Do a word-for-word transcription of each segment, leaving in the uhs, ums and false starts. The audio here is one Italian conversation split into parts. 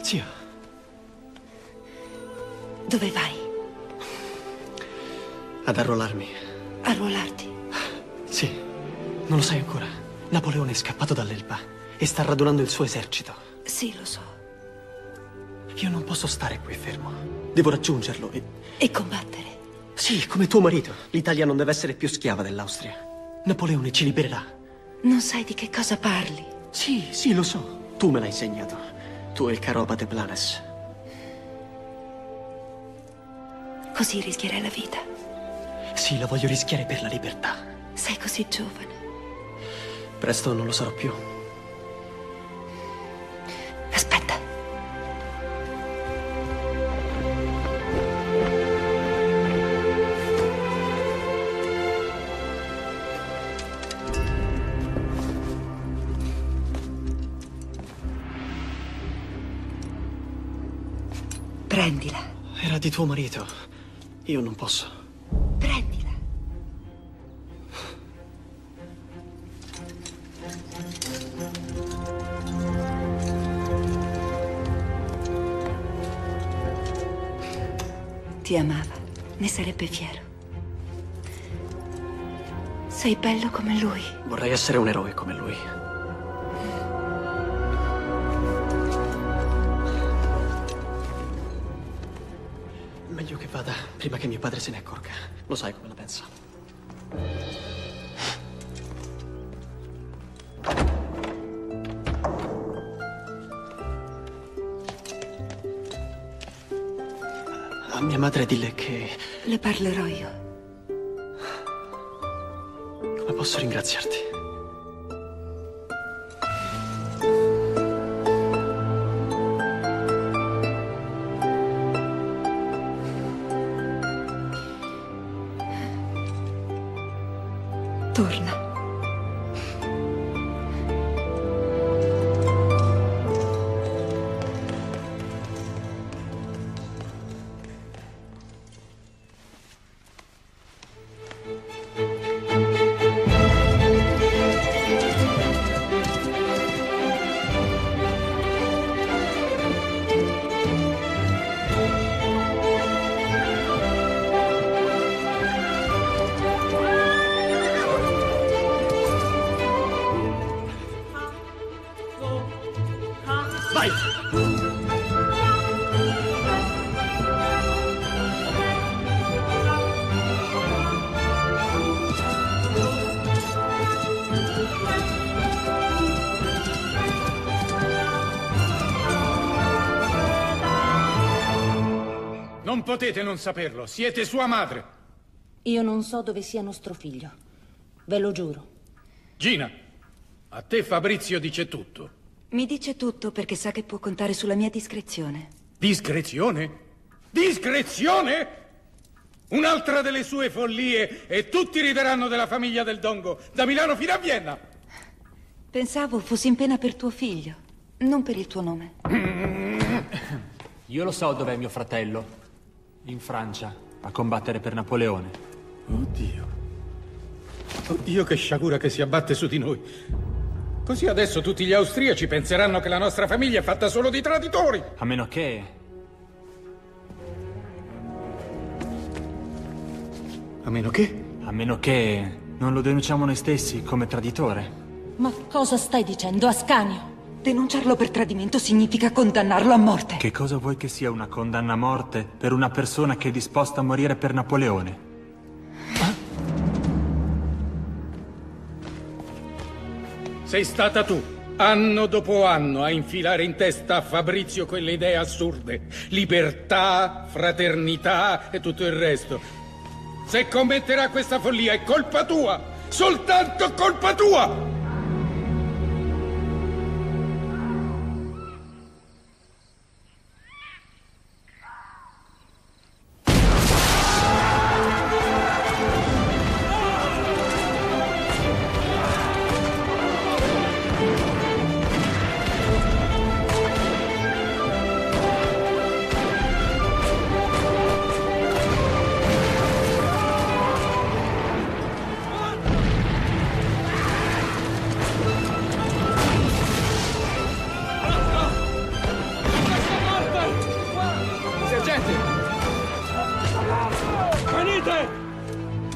Zio. Dove vai? Ad arruolarmi. Arruolarti? Sì, non lo sai ancora. Napoleone è scappato dall'Elba e sta radunando il suo esercito. Sì, lo so. Io non posso stare qui fermo. Devo raggiungerlo e... E combattere? Sì, come tuo marito. L'Italia non deve essere più schiava dell'Austria. Napoleone ci libererà. Non sai di che cosa parli. Sì, sì, lo so. Tu me l'hai insegnato. Tu e il caro abate Blanes. Così rischierai la vita. Sì, la voglio rischiare per la libertà. Sei così giovane. Presto non lo sarò più. Aspetta. Prendila. Era di tuo marito. Io non posso. Prendila. Ti amava, ne sarebbe fiero. Sei bello come lui. Vorrei essere un eroe come lui. Meglio che vada prima che mio padre se ne accorga. Lo sai come la pensa. A mia madre dille che... Le parlerò io. Come posso ringraziarti? Torna. Vai! Non potete non saperlo, siete sua madre. Io non so dove sia nostro figlio, ve lo giuro. Gina, a te Fabrizio dice tutto. Mi dice tutto perché sa che può contare sulla mia discrezione. Discrezione? Discrezione? Un'altra delle sue follie e tutti rideranno della famiglia del Dongo, da Milano fino a Vienna. Pensavo fossi in pena per tuo figlio, non per il tuo nome. Io lo so dov'è mio fratello. In Francia, a combattere per Napoleone. Oddio. Oddio, che sciagura che si abbatte su di noi. Così adesso tutti gli austriaci penseranno che la nostra famiglia è fatta solo di traditori. A meno che... A meno che? A meno che non lo denunciamo noi stessi come traditore. Ma cosa stai dicendo, Ascanio? Denunciarlo per tradimento significa condannarlo a morte. Che cosa vuoi che sia una condanna a morte per una persona che è disposta a morire per Napoleone? Sei stata tu, anno dopo anno, a infilare in testa a Fabrizio quelle idee assurde. Libertà, fraternità e tutto il resto. Se commetterà questa follia è colpa tua! Soltanto colpa tua!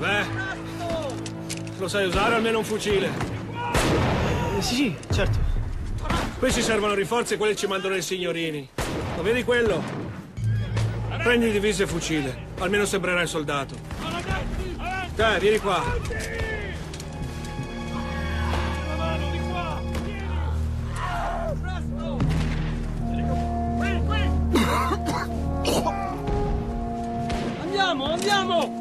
Beh, lo sai usare almeno un fucile? Eh, sì, sì, certo. Qui ci servono rinforzi e quelli ci mandano i signorini. Lo vedi quello? Prendi divisa e fucile. Almeno sembrerai soldato. Dai, vieni qua. Andiamo, andiamo!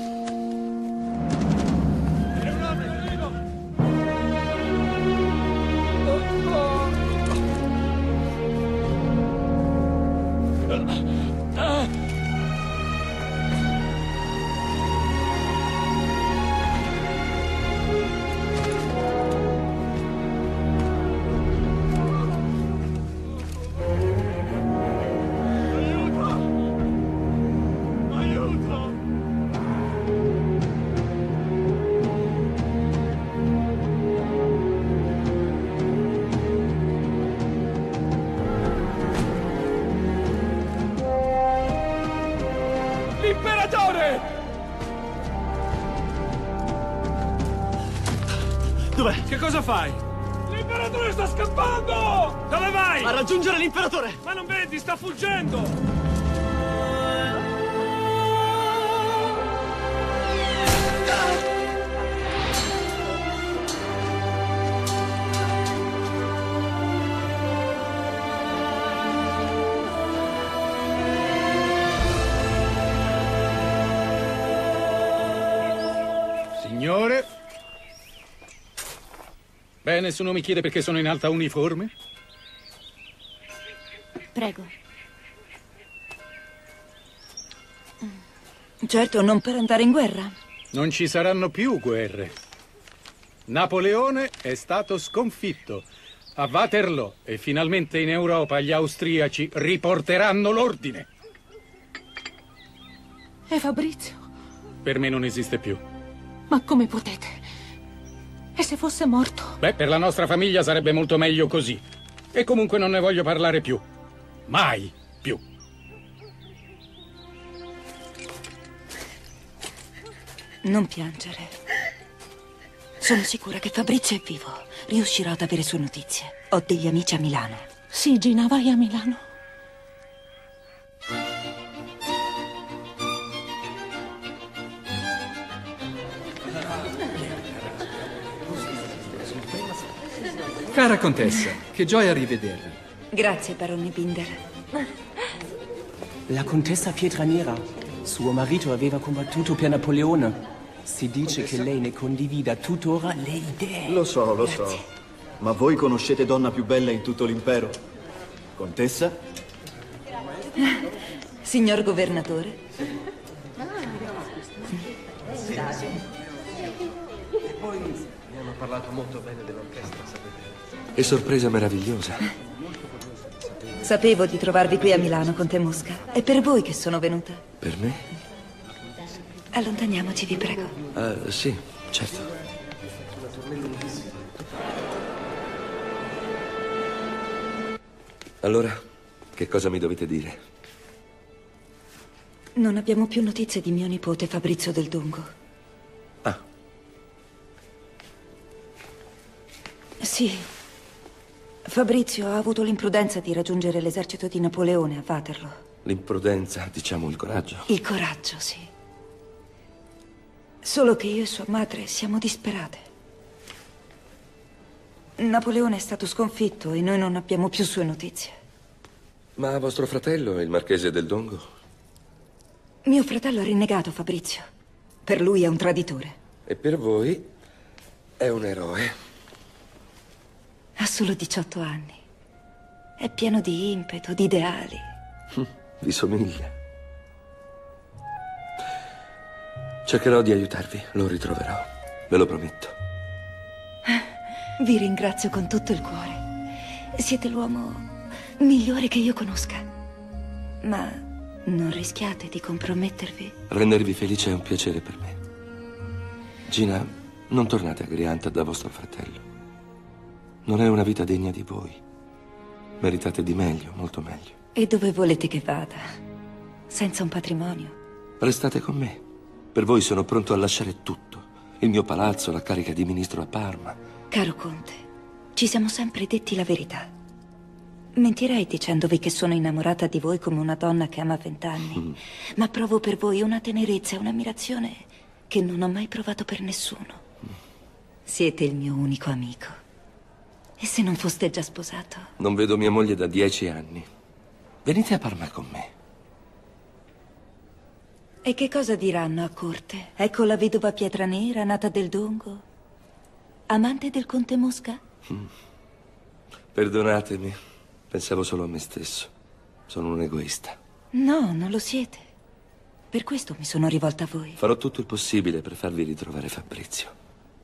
L'imperatore! Dov'è? Che cosa fai? L'imperatore sta scappando! Dove vai? A raggiungere l'imperatore! Ma non vedi, sta fuggendo! Signore? Beh, nessuno mi chiede perché sono in alta uniforme? Prego. Certo, non per andare in guerra. Non ci saranno più guerre. Napoleone è stato sconfitto a Waterloo e finalmente in Europa gli austriaci riporteranno l'ordine. E Fabrizio? Per me non esiste più. Ma come potete? E se fosse morto? Beh, per la nostra famiglia sarebbe molto meglio così. E comunque non ne voglio parlare più. Mai più. Non piangere. Sono sicura che Fabrizio è vivo. Riuscirò ad avere sue notizie. Ho degli amici a Milano. Sì, Gina, vai a Milano. Cara contessa, che gioia rivedervi. Grazie, barone Binder. La contessa Pietranera. Suo marito aveva combattuto per Napoleone. Si dice che lei ne condivida tuttora le idee. Lo so, lo so. Ma voi conoscete donna più bella in tutto l'impero? Contessa? Signor governatore? E poi mi hanno parlato molto bene dell'orchestra, sapete? È sorpresa meravigliosa. Sapevo di trovarvi qui a Milano, Conte Mosca. È per voi che sono venuta. Per me? Allontaniamoci, vi prego. Uh, sì, certo. Allora, che cosa mi dovete dire? Non abbiamo più notizie di mio nipote Fabrizio del Dongo. Ah. Sì. Fabrizio ha avuto l'imprudenza di raggiungere l'esercito di Napoleone a Waterloo. L'imprudenza, diciamo il coraggio. Il coraggio, sì. Solo che io e sua madre siamo disperate. Napoleone è stato sconfitto e noi non abbiamo più sue notizie. Ma vostro fratello, il marchese del Dongo? Mio fratello ha rinnegato Fabrizio. Per lui è un traditore. E per voi è un eroe. Ha solo diciotto anni. È pieno di impeto, di ideali. Vi somiglia. Cercherò di aiutarvi, lo ritroverò. Ve lo prometto. Vi ringrazio con tutto il cuore. Siete l'uomo migliore che io conosca. Ma non rischiate di compromettervi? Rendervi felice è un piacere per me. Gina, non tornate a Grianta da vostro fratello. Non è una vita degna di voi. Meritate di meglio, molto meglio. E dove volete che vada? Senza un patrimonio? Restate con me. Per voi sono pronto a lasciare tutto. Il mio palazzo, la carica di ministro a Parma. Caro Conte, ci siamo sempre detti la verità. Mentirei dicendovi che sono innamorata di voi come una donna che ama vent'anni. Mm. Ma provo per voi una tenerezza e un'ammirazione che non ho mai provato per nessuno. Mm. Siete il mio unico amico. E se non foste già sposato? Non vedo mia moglie da dieci anni. Venite a Parma con me. E che cosa diranno a corte? Ecco la vedova Pietranera, nata del Dongo, amante del conte Mosca? Mm. Perdonatemi. Pensavo solo a me stesso. Sono un egoista. No, non lo siete. Per questo mi sono rivolta a voi. Farò tutto il possibile per farvi ritrovare Fabrizio.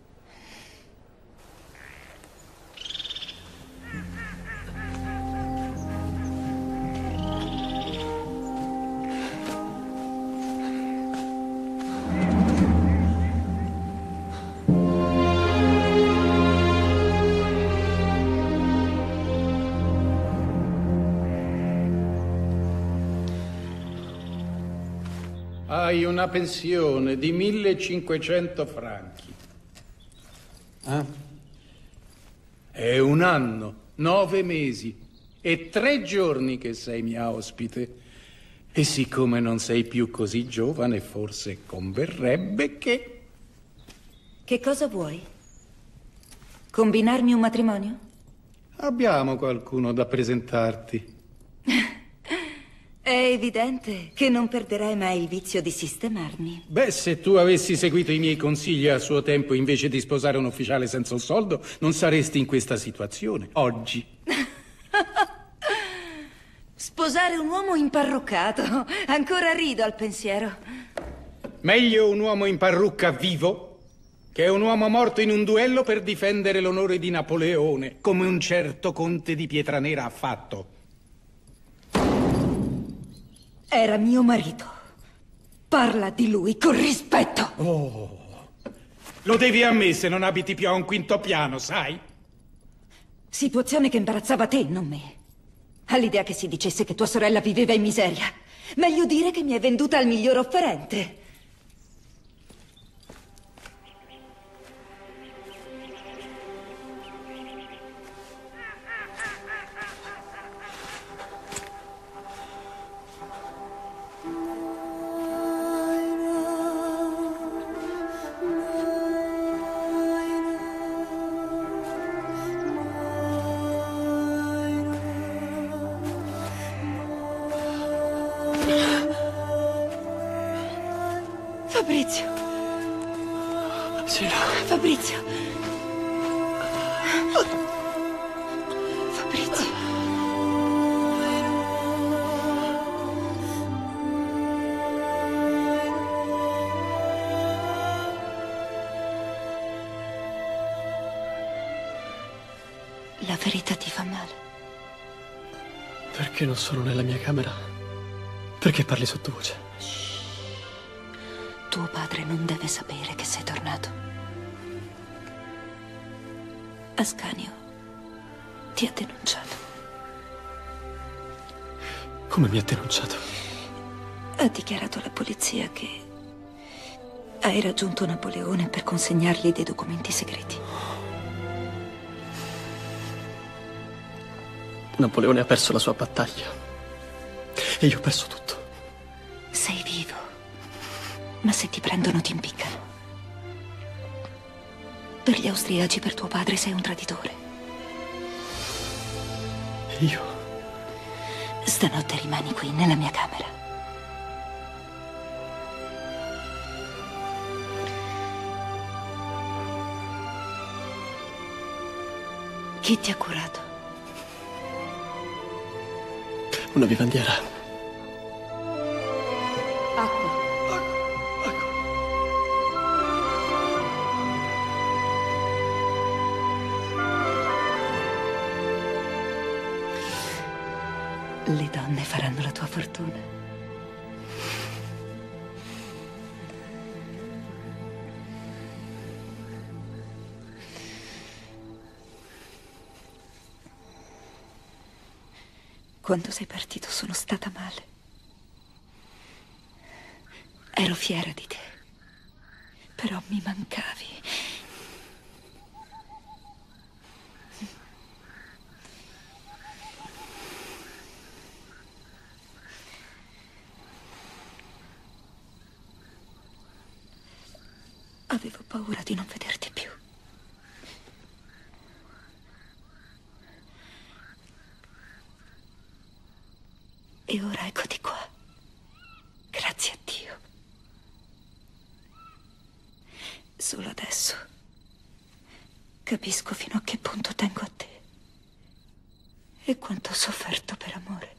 Hai una pensione di millecinquecento franchi. Eh? È un anno, nove mesi e tre giorni che sei mia ospite. E siccome non sei più così giovane, forse converrebbe che... Che cosa vuoi? Combinarmi un matrimonio? Abbiamo qualcuno da presentarti. È evidente che non perderai mai il vizio di sistemarmi. Beh, se tu avessi seguito i miei consigli a suo tempo invece di sposare un ufficiale senza un soldo, non saresti in questa situazione, oggi. Sposare un uomo imparruccato. Ancora rido al pensiero. Meglio un uomo in parrucca vivo che un uomo morto in un duello per difendere l'onore di Napoleone, come un certo conte di Pietranera ha fatto. Era mio marito. Parla di lui con rispetto. Oh, lo devi a me se non abiti più a un quinto piano, sai? Situazione che imbarazzava te, non me. All'idea che si dicesse che tua sorella viveva in miseria. Meglio dire che mi hai venduta al miglior offerente. Fabrizio. Sì, no. Fabrizio. Fabrizio. La ferita ti fa male? Perché non sono nella mia camera? Perché parli sottovoce? Tuo padre non deve sapere che sei tornato. Ascanio ti ha denunciato. Come mi ha denunciato? Ha dichiarato alla polizia che hai raggiunto Napoleone per consegnargli dei documenti segreti. Napoleone ha perso la sua battaglia. E io ho perso tutto. Sei vivo. Ma se ti prendono ti impiccano. Per gli austriaci, per tuo padre, sei un traditore. E io? Stanotte rimani qui, nella mia camera. Chi ti ha curato? Una vivandiera. Le donne faranno la tua fortuna. Quando sei partito sono stata male. Ero fiera di te. Però mi mancavi. Avevo paura di non vederti più. E ora eccoti qua. Grazie a Dio. Solo adesso capisco fino a che punto tengo a te e quanto ho sofferto per amore.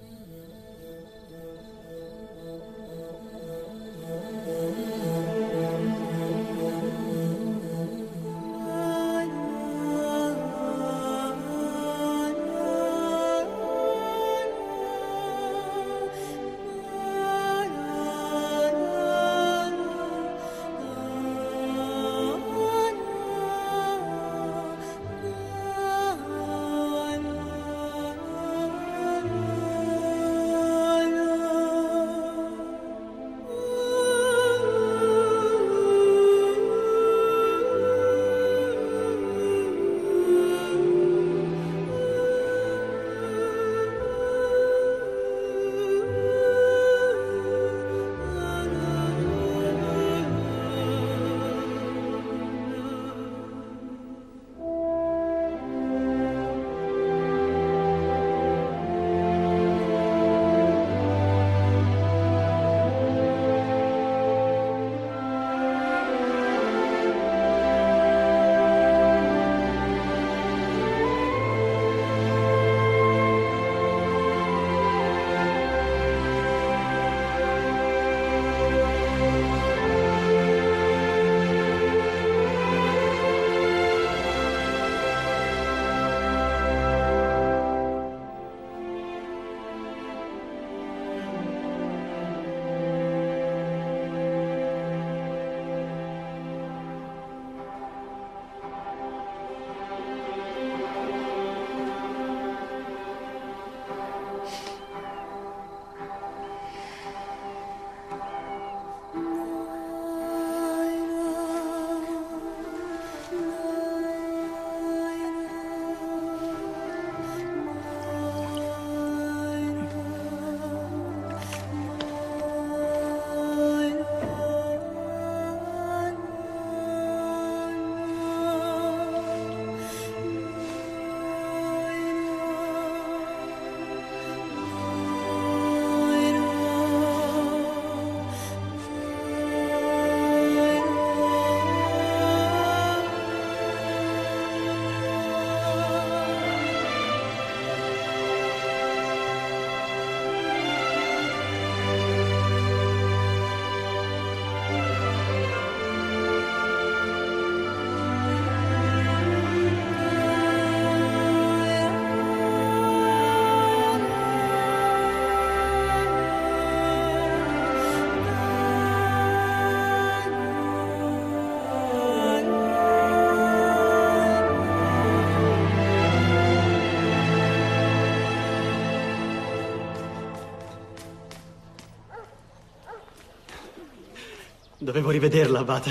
Dovevo rivederla, abate.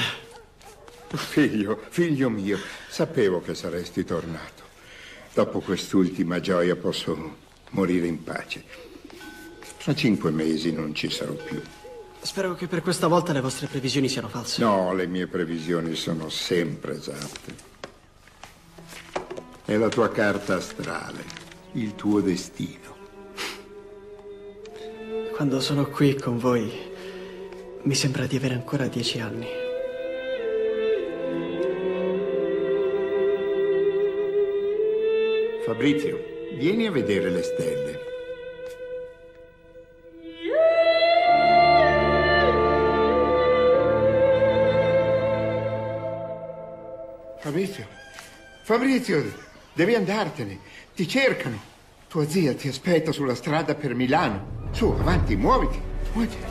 Figlio, figlio mio, sapevo che saresti tornato. Dopo quest'ultima gioia posso morire in pace. Fra cinque mesi non ci sarò più. Spero che per questa volta le vostre previsioni siano false. No, le mie previsioni sono sempre esatte. È la tua carta astrale, il tuo destino. Quando sono qui con voi, mi sembra di avere ancora dieci anni. Fabrizio, vieni a vedere le stelle. Fabrizio, Fabrizio, devi andartene. Ti cercano. Tua zia ti aspetta sulla strada per Milano. Su, avanti, muoviti, muoviti.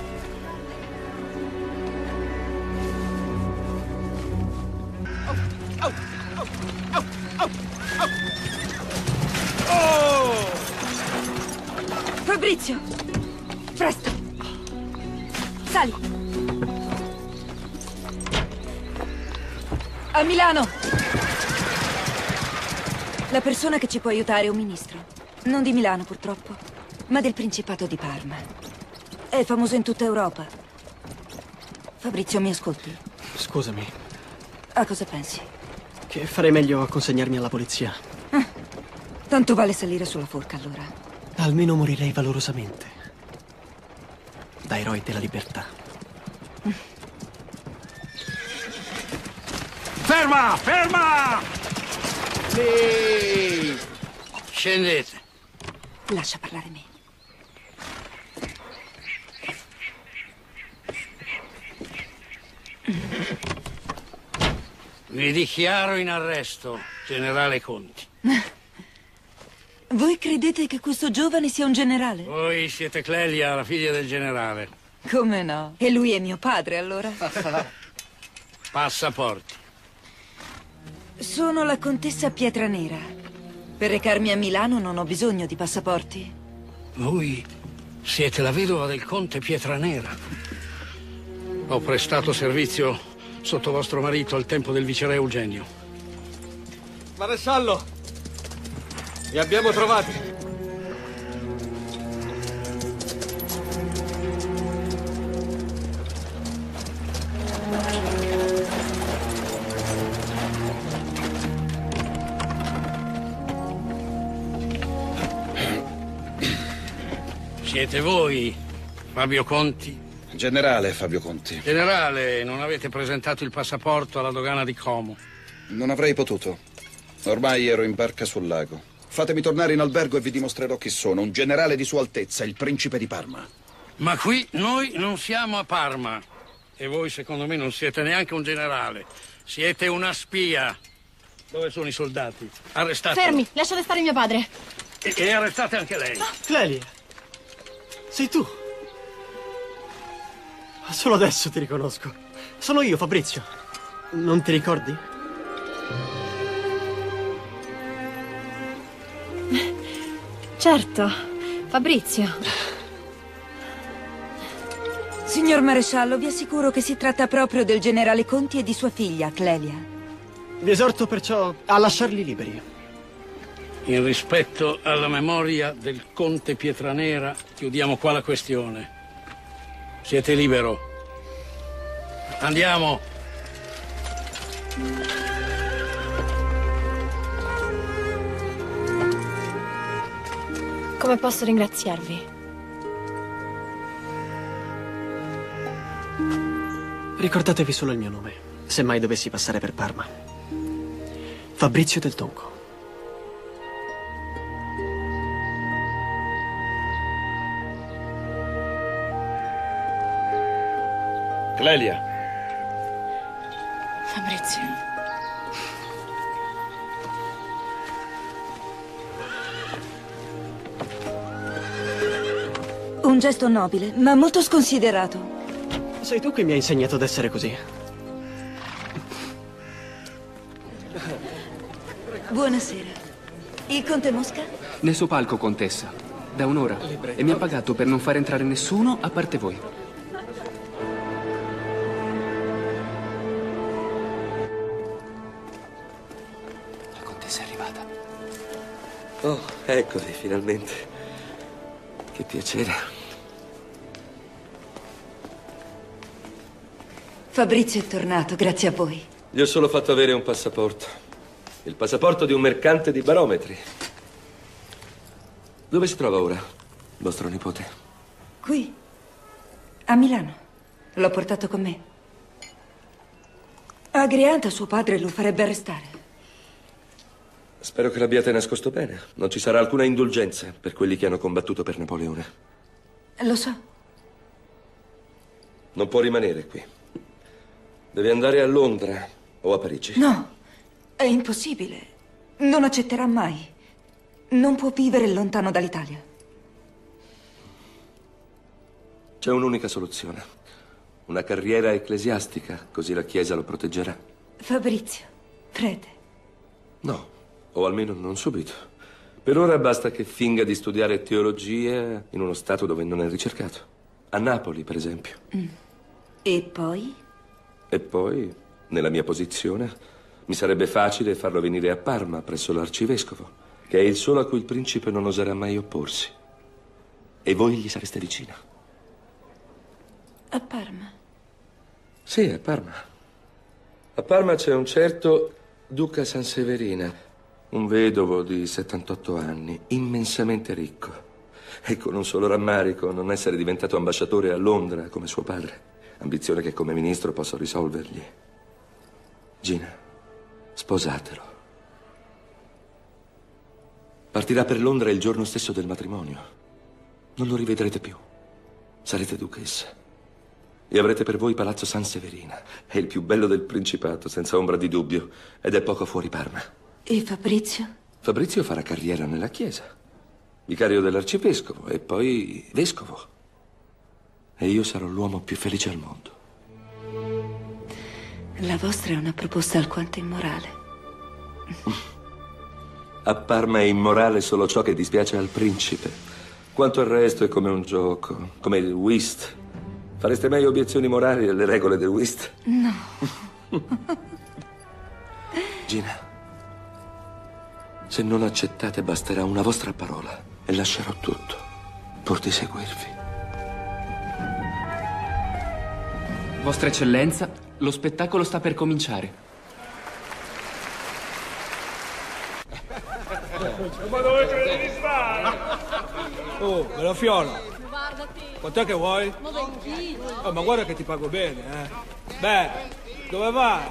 Fabrizio! Presto! Sali! A Milano! La persona che ci può aiutare è un ministro. Non di Milano, purtroppo, ma del Principato di Parma. È famoso in tutta Europa. Fabrizio, mi ascolti? Scusami. A cosa pensi? Che farei meglio a consegnarmi alla polizia. Ah, tanto vale salire sulla forca, allora. Almeno morirei valorosamente. Da eroe della libertà. Ferma! Ferma! Sì! Scendete. Lascia parlare me. Vi dichiaro in arresto, generale Conti. Voi credete che questo giovane sia un generale? Voi siete Clelia, la figlia del generale. Come no? E lui è mio padre, allora? Passaporti. Sono la contessa Pietranera. Per recarmi a Milano non ho bisogno di passaporti. Voi siete la vedova del conte Pietranera. Ho prestato servizio sotto vostro marito al tempo del viceré Eugenio. Maresciallo, li abbiamo trovati. Siete voi, Fabio Conti? Generale Fabio Conti. Generale, non avete presentato il passaporto alla dogana di Como. Non avrei potuto. Ormai ero in barca sul lago. Fatemi tornare in albergo e vi dimostrerò chi sono. Un generale di Sua Altezza, il principe di Parma. Ma qui noi non siamo a Parma. E voi, secondo me, non siete neanche un generale. Siete una spia. Dove sono i soldati? Arrestate. Fermi, lasciate stare mio padre. E, e arrestate anche lei. Clelia, sei tu. Solo adesso ti riconosco. Sono io, Fabrizio. Non ti ricordi? Certo, Fabrizio. Signor maresciallo, vi assicuro che si tratta proprio del generale Conti e di sua figlia, Clelia. Vi esorto perciò a lasciarli liberi. In rispetto alla memoria del conte Pietranera, chiudiamo qua la questione. Siete libero. Andiamo. Come posso ringraziarvi? Ricordatevi solo il mio nome, se mai dovessi passare per Parma. Fabrizio del Dongo. Clelia. Fabrizio. Un gesto nobile, ma molto sconsiderato. Sei tu che mi hai insegnato ad essere così. Buonasera. Il conte Mosca? Nel suo palco, contessa. Da un'ora. E mi ha pagato per non far entrare nessuno a parte voi. La contessa è arrivata. Oh, eccoli, finalmente. Che piacere. Fabrizio è tornato, grazie a voi. Gli ho solo fatto avere un passaporto. Il passaporto di un mercante di barometri. Dove si trova ora, vostro nipote? Qui, a Milano. L'ho portato con me. Agrianta, suo padre, lo farebbe arrestare. Spero che l'abbiate nascosto bene. Non ci sarà alcuna indulgenza per quelli che hanno combattuto per Napoleone. Lo so. Non può rimanere qui. Deve andare a Londra o a Parigi. No, è impossibile. Non accetterà mai. Non può vivere lontano dall'Italia. C'è un'unica soluzione. Una carriera ecclesiastica, così la Chiesa lo proteggerà. Fabrizio, prete. No, o almeno non subito. Per ora basta che finga di studiare teologia in uno stato dove non è ricercato. A Napoli, per esempio. Mm. E poi? E poi, nella mia posizione, Mi sarebbe facile farlo venire a Parma, presso l'arcivescovo, che è il solo a cui il principe non oserà mai opporsi. E voi gli sareste vicina. A Parma? Sì, a Parma. A Parma c'è un certo Duca Sanseverina, un vedovo di settantotto anni, immensamente ricco. E con un solo rammarico, non essere diventato ambasciatore a Londra come suo padre. Ambizione che come ministro posso risolvergli. Gina, sposatelo. Partirà per Londra il giorno stesso del matrimonio. Non lo rivedrete più. Sarete duchessa. E avrete per voi Palazzo Sanseverina. È il più bello del Principato, senza ombra di dubbio. Ed è poco fuori Parma. E Fabrizio? Fabrizio farà carriera nella chiesa. Vicario dell'arcivescovo e poi vescovo. E io sarò l'uomo più felice al mondo. La vostra è una proposta alquanto immorale. A Parma è immorale solo ciò che dispiace al principe. Quanto al resto è come un gioco, come il whist. Fareste mai obiezioni morali alle regole del whist? No. Gina, se non accettate basterà una vostra parola e lascerò tutto pur di seguirvi. Vostra Eccellenza, lo spettacolo sta per cominciare. Ma dove credi di stare? Oh, bella fiola. Quant'è che vuoi? Oh, ma guarda che ti pago bene, eh. Beh, dove vai?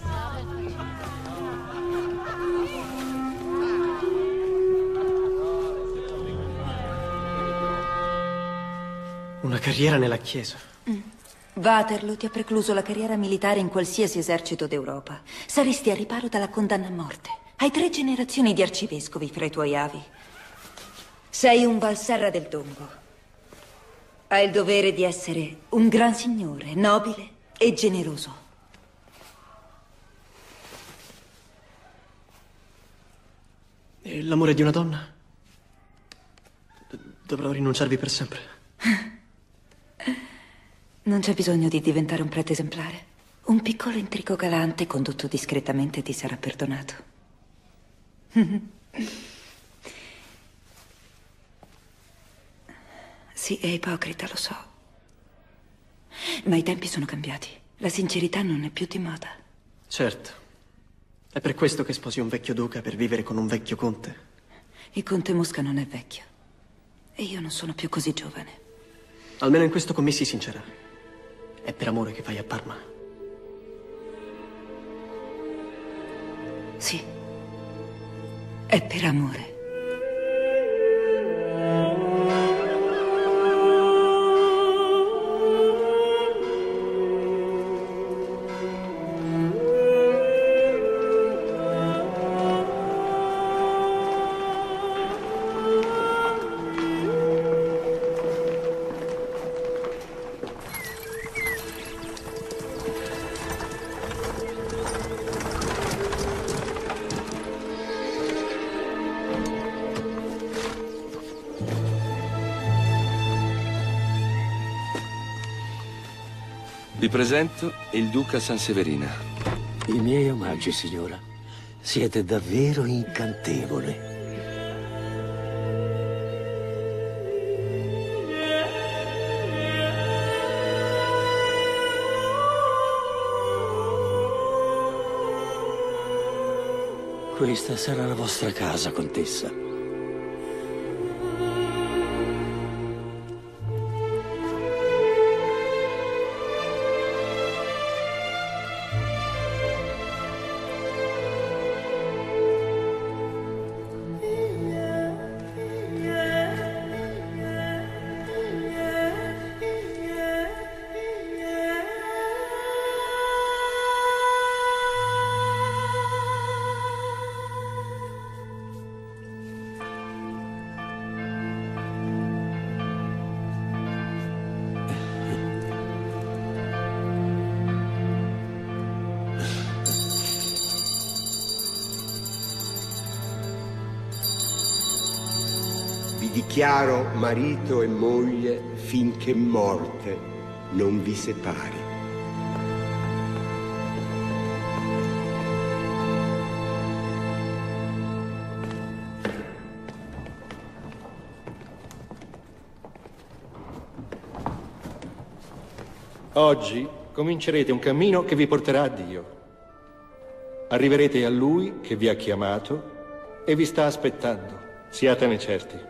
Una carriera nella chiesa. Mm. Waterloo ti ha precluso la carriera militare in qualsiasi esercito d'Europa. Saresti a riparo dalla condanna a morte. Hai tre generazioni di arcivescovi fra i tuoi avi. Sei un Valserra del Dongo. Hai il dovere di essere un gran signore, nobile e generoso. E l'amore di una donna? Dovrò rinunciarvi per sempre. Non c'è bisogno di diventare un prete esemplare. Un piccolo intrigo galante condotto discretamente ti sarà perdonato. Sì, è ipocrita, lo so. Ma i tempi sono cambiati. La sincerità non è più di moda. Certo. È per questo che sposi un vecchio duca per vivere con un vecchio conte. Il conte Mosca non è vecchio. E io non sono più così giovane. Almeno in questo con me sii sincera. È per amore che vai a Parma? Sì. È per amore. Vi presento il Duca Sanseverina. I miei omaggi, signora. Siete davvero incantevole. Questa sarà la vostra casa, contessa. Dichiaro marito e moglie finché morte non vi separi. Oggi comincerete un cammino che vi porterà a Dio. Arriverete a Lui che vi ha chiamato e vi sta aspettando. Siatene certi.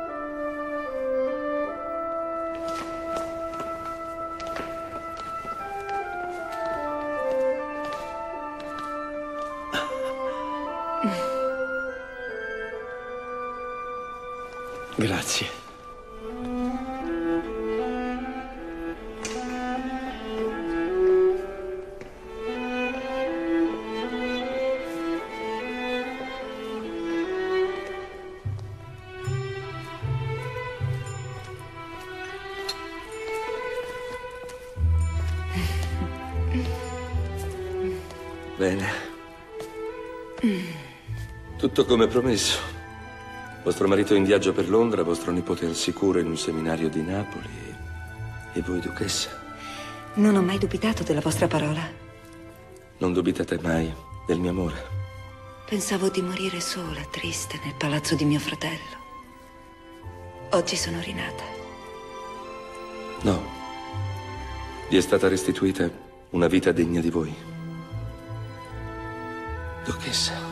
Grazie. Bene. Tutto come promesso. Vostro marito è in viaggio per Londra, vostro nipote è al sicuro in un seminario di Napoli. E voi, duchessa? Non ho mai dubitato della vostra parola. Non dubitate mai del mio amore. Pensavo di morire sola, triste, nel palazzo di mio fratello. Oggi sono rinata. No. Vi è stata restituita una vita degna di voi. Duchessa.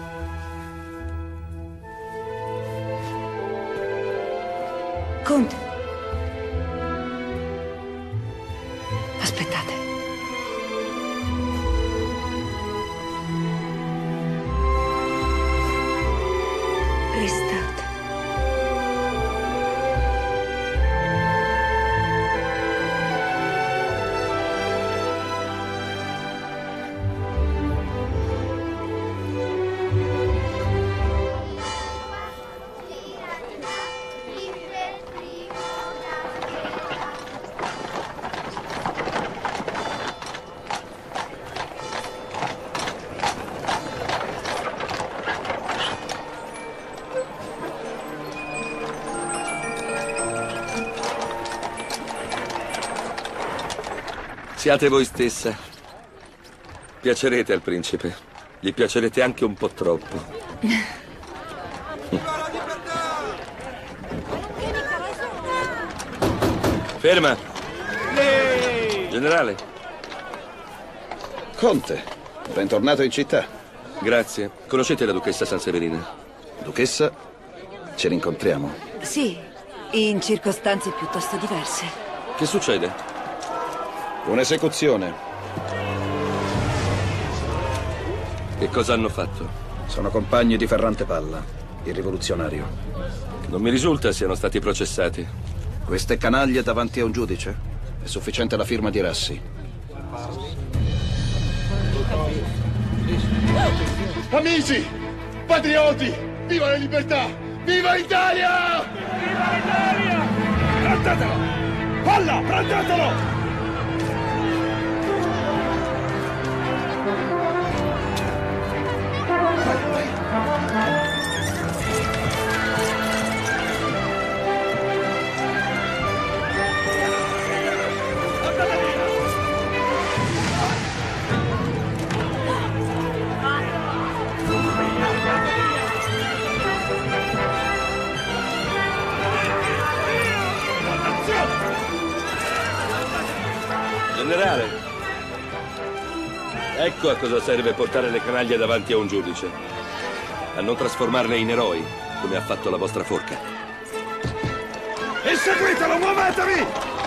Conte. Aspettate. Restate. Siate voi stessa. Piacerete al principe. Gli piacerete anche un po' troppo. Ferma! Generale. Conte, bentornato in città. Grazie. Conoscete la duchessa Sanseverina? Duchessa? Ci rincontriamo. Sì, in circostanze piuttosto diverse. Che succede? Un'esecuzione. Che cosa hanno fatto? Sono compagni di Ferrante Palla, il rivoluzionario. Non mi risulta siano stati processati. Queste canaglie davanti a un giudice? È sufficiente la firma di Rassi. Amici! Patrioti! Viva la libertà! Viva l'Italia! Viva l'Italia! Prendetelo! Palla! Prendetelo! Generale, ecco a cosa serve portare le canaglie davanti a un giudice. A non trasformarle in eroi, come ha fatto la vostra forca. Inseguitelo, muovetevi!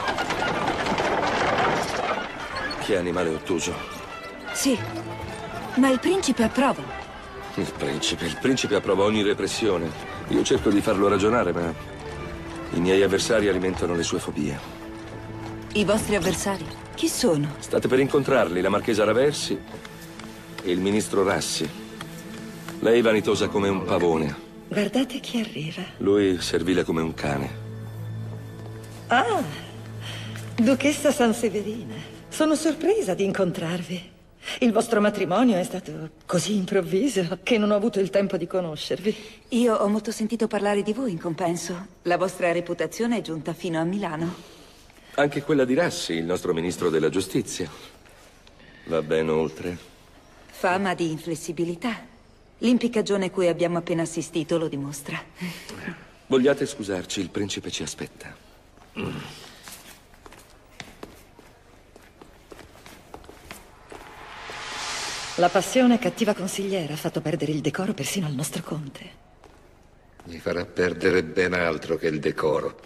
Che animale ottuso. Sì, ma il principe approva. Il principe, il principe approva ogni repressione. Io cerco di farlo ragionare, ma i miei avversari alimentano le sue fobie. I vostri avversari? Chi sono? State per incontrarli, la marchesa Raversi e il ministro Rassi. Lei vanitosa come un pavone. Guardate chi arriva. Lui servile come un cane. Ah, duchessa Sanseverina. Sono sorpresa di incontrarvi. Il vostro matrimonio è stato così improvviso che non ho avuto il tempo di conoscervi. Io ho molto sentito parlare di voi in compenso. La vostra reputazione è giunta fino a Milano. Anche quella di Rassi, il nostro ministro della giustizia. Va ben oltre. Fama di inflessibilità. L'impiccagione a cui abbiamo appena assistito lo dimostra. Vogliate scusarci, il principe ci aspetta. La passione cattiva consigliera ha fatto perdere il decoro persino al nostro conte. Mi farà perdere ben altro che il decoro.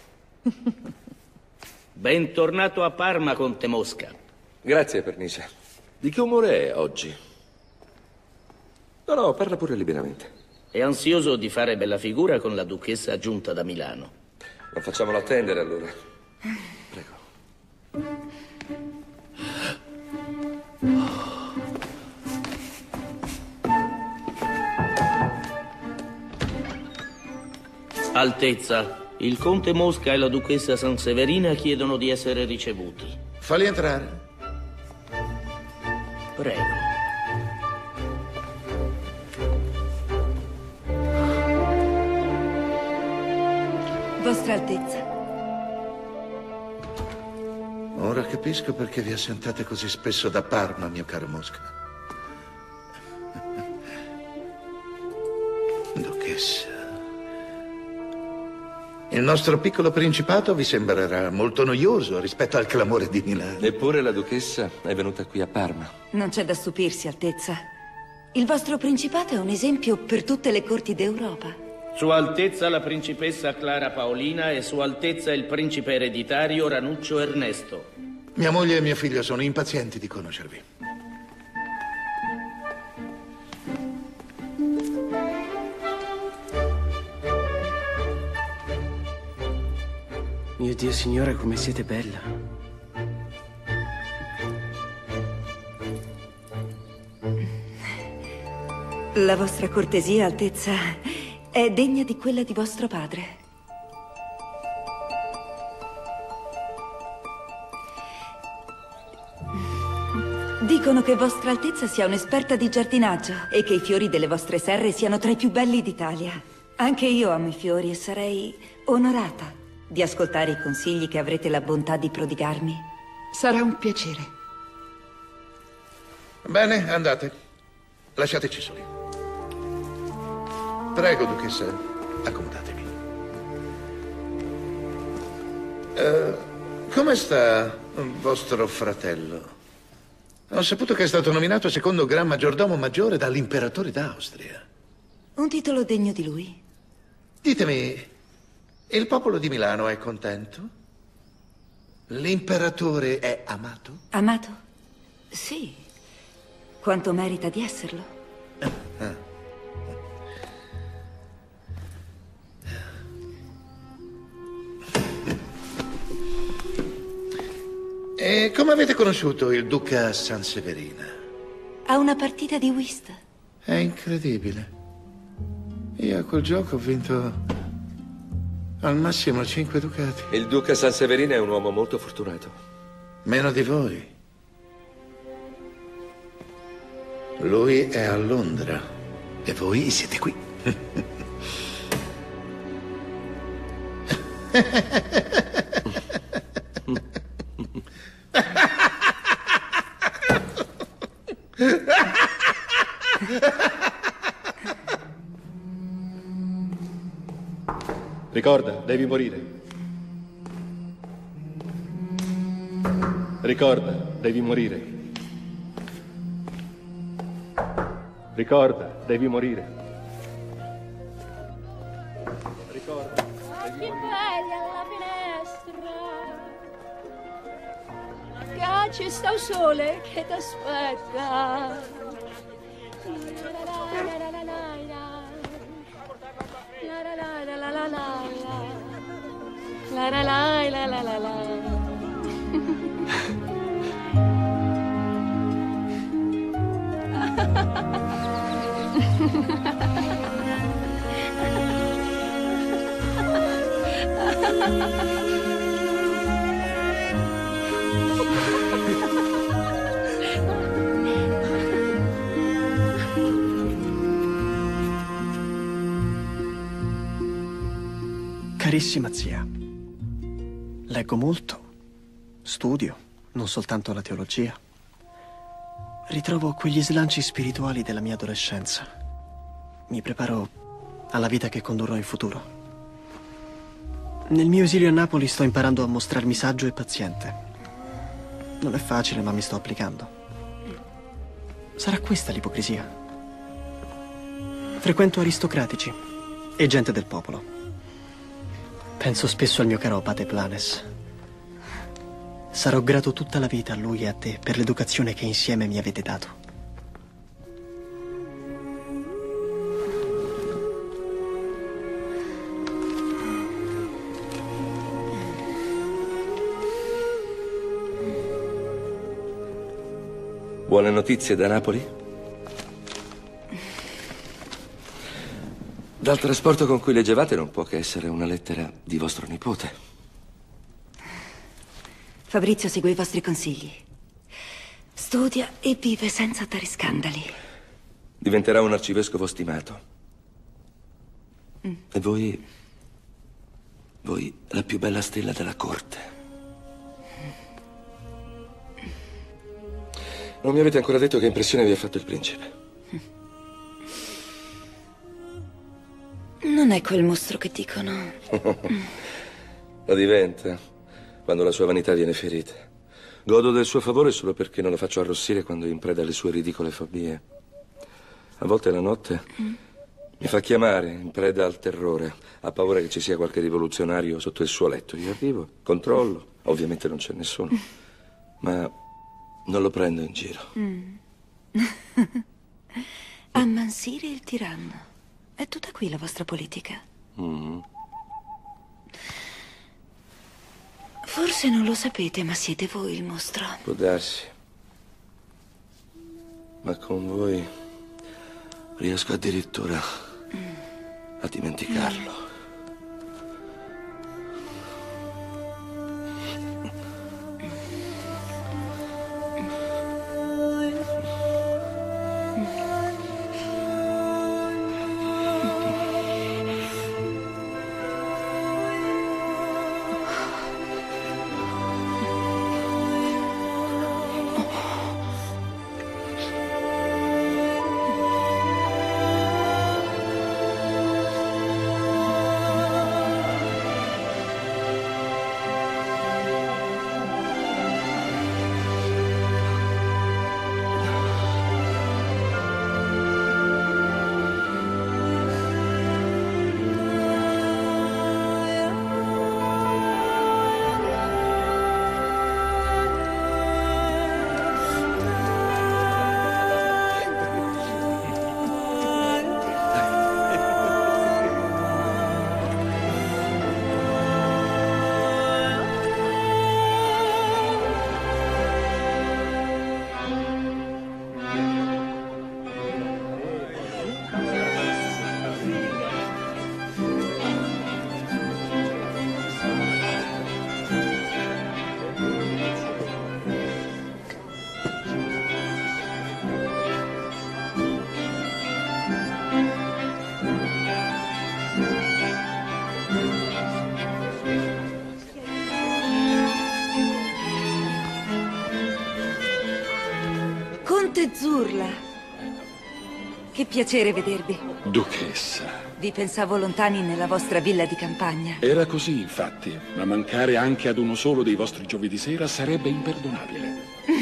Bentornato a Parma, Conte Mosca. Grazie, Pernice. Di che umore è oggi? No, no, parla pure liberamente. È ansioso di fare bella figura con la duchessa giunta da Milano. Lo facciamolo attendere, allora. Prego. Altezza, il conte Mosca e la duchessa Sanseverina chiedono di essere ricevuti. Falli entrare. Prego. Vostra Altezza. Ora capisco perché vi assentate così spesso da Parma, mio caro Mosca. Duchessa. Il nostro piccolo principato vi sembrerà molto noioso rispetto al clamore di Milano. Eppure la duchessa è venuta qui a Parma. Non c'è da stupirsi, Altezza. Il vostro principato è un esempio per tutte le corti d'Europa. Sua Altezza la principessa Clara Paolina e Sua Altezza il principe ereditario Ranuccio Ernesto. Mia moglie e mio figlio sono impazienti di conoscervi. Mio Dio, signora, come siete bella. La vostra cortesia, Altezza, è degna di quella di vostro padre. Dicono che Vostra Altezza sia un'esperta di giardinaggio e che i fiori delle vostre serre siano tra i più belli d'Italia. Anche io amo i fiori e sarei onorata di ascoltare i consigli che avrete la bontà di prodigarmi. Sarà un piacere. Bene, andate. Lasciateci soli. Prego, duchessa, accomodatevi. Uh, come sta vostro fratello? Ho saputo che è stato nominato secondo gran maggiordomo maggiore dall'imperatore d'Austria. Un titolo degno di lui. Ditemi, il popolo di Milano è contento? L'imperatore è amato? Amato? Sì. Quanto merita di esserlo. Ah. E come avete conosciuto il duca Sanseverina? A una partita di whist. È incredibile. Io a quel gioco ho vinto al massimo cinque ducati. Il duca Sanseverina è un uomo molto fortunato. Meno di voi. Lui è a Londra e voi siete qui. Ricorda, devi morire. Ricorda, devi morire. Ricorda, devi morire. Ricorda, devi Che morire. belli alla finestra. Che ci sta il sole che ti aspetta. La la la la la la la. Carissima zia, leggo molto, studio, non soltanto la teologia. Ritrovo quegli slanci spirituali della mia adolescenza. Mi preparo alla vita che condurrò in futuro. Nel mio esilio a Napoli sto imparando a mostrarmi saggio e paziente. Non è facile, ma mi sto applicando. Sarà questa l'ipocrisia. Frequento aristocratici e gente del popolo. Penso spesso al mio caro Abate Planes. Sarò grato tutta la vita a lui e a te per l'educazione che insieme mi avete dato. Buone notizie da Napoli? Dal trasporto con cui leggevate non può che essere una lettera di vostro nipote. Fabrizio segue i vostri consigli. Studia e vive senza dare scandali. Diventerà un arcivescovo stimato. Mm. E voi... voi la più bella stella della corte. Non mi avete ancora detto che impressione vi ha fatto il principe. Non è quel mostro che dicono. Lo diventa quando la sua vanità viene ferita. Godo del suo favore solo perché non lo faccio arrossire quando è in preda alle sue ridicole fobie. A volte la notte mm. mi fa chiamare in preda al terrore. Ha paura che ci sia qualche rivoluzionario sotto il suo letto. Io arrivo, controllo. Ovviamente non c'è nessuno. Ma non lo prendo in giro. Mm. Ammansire il tiranno. È tutta qui la vostra politica. Mm. Forse non lo sapete, ma siete voi il mostro. Può darsi. Ma con voi riesco addirittura mm. a dimenticarlo. Mm. Conte Zurla. Che piacere vedervi. Duchessa. Vi pensavo lontani nella vostra villa di campagna. Era così, infatti. Ma mancare anche ad uno solo dei vostri giovedì sera sarebbe imperdonabile.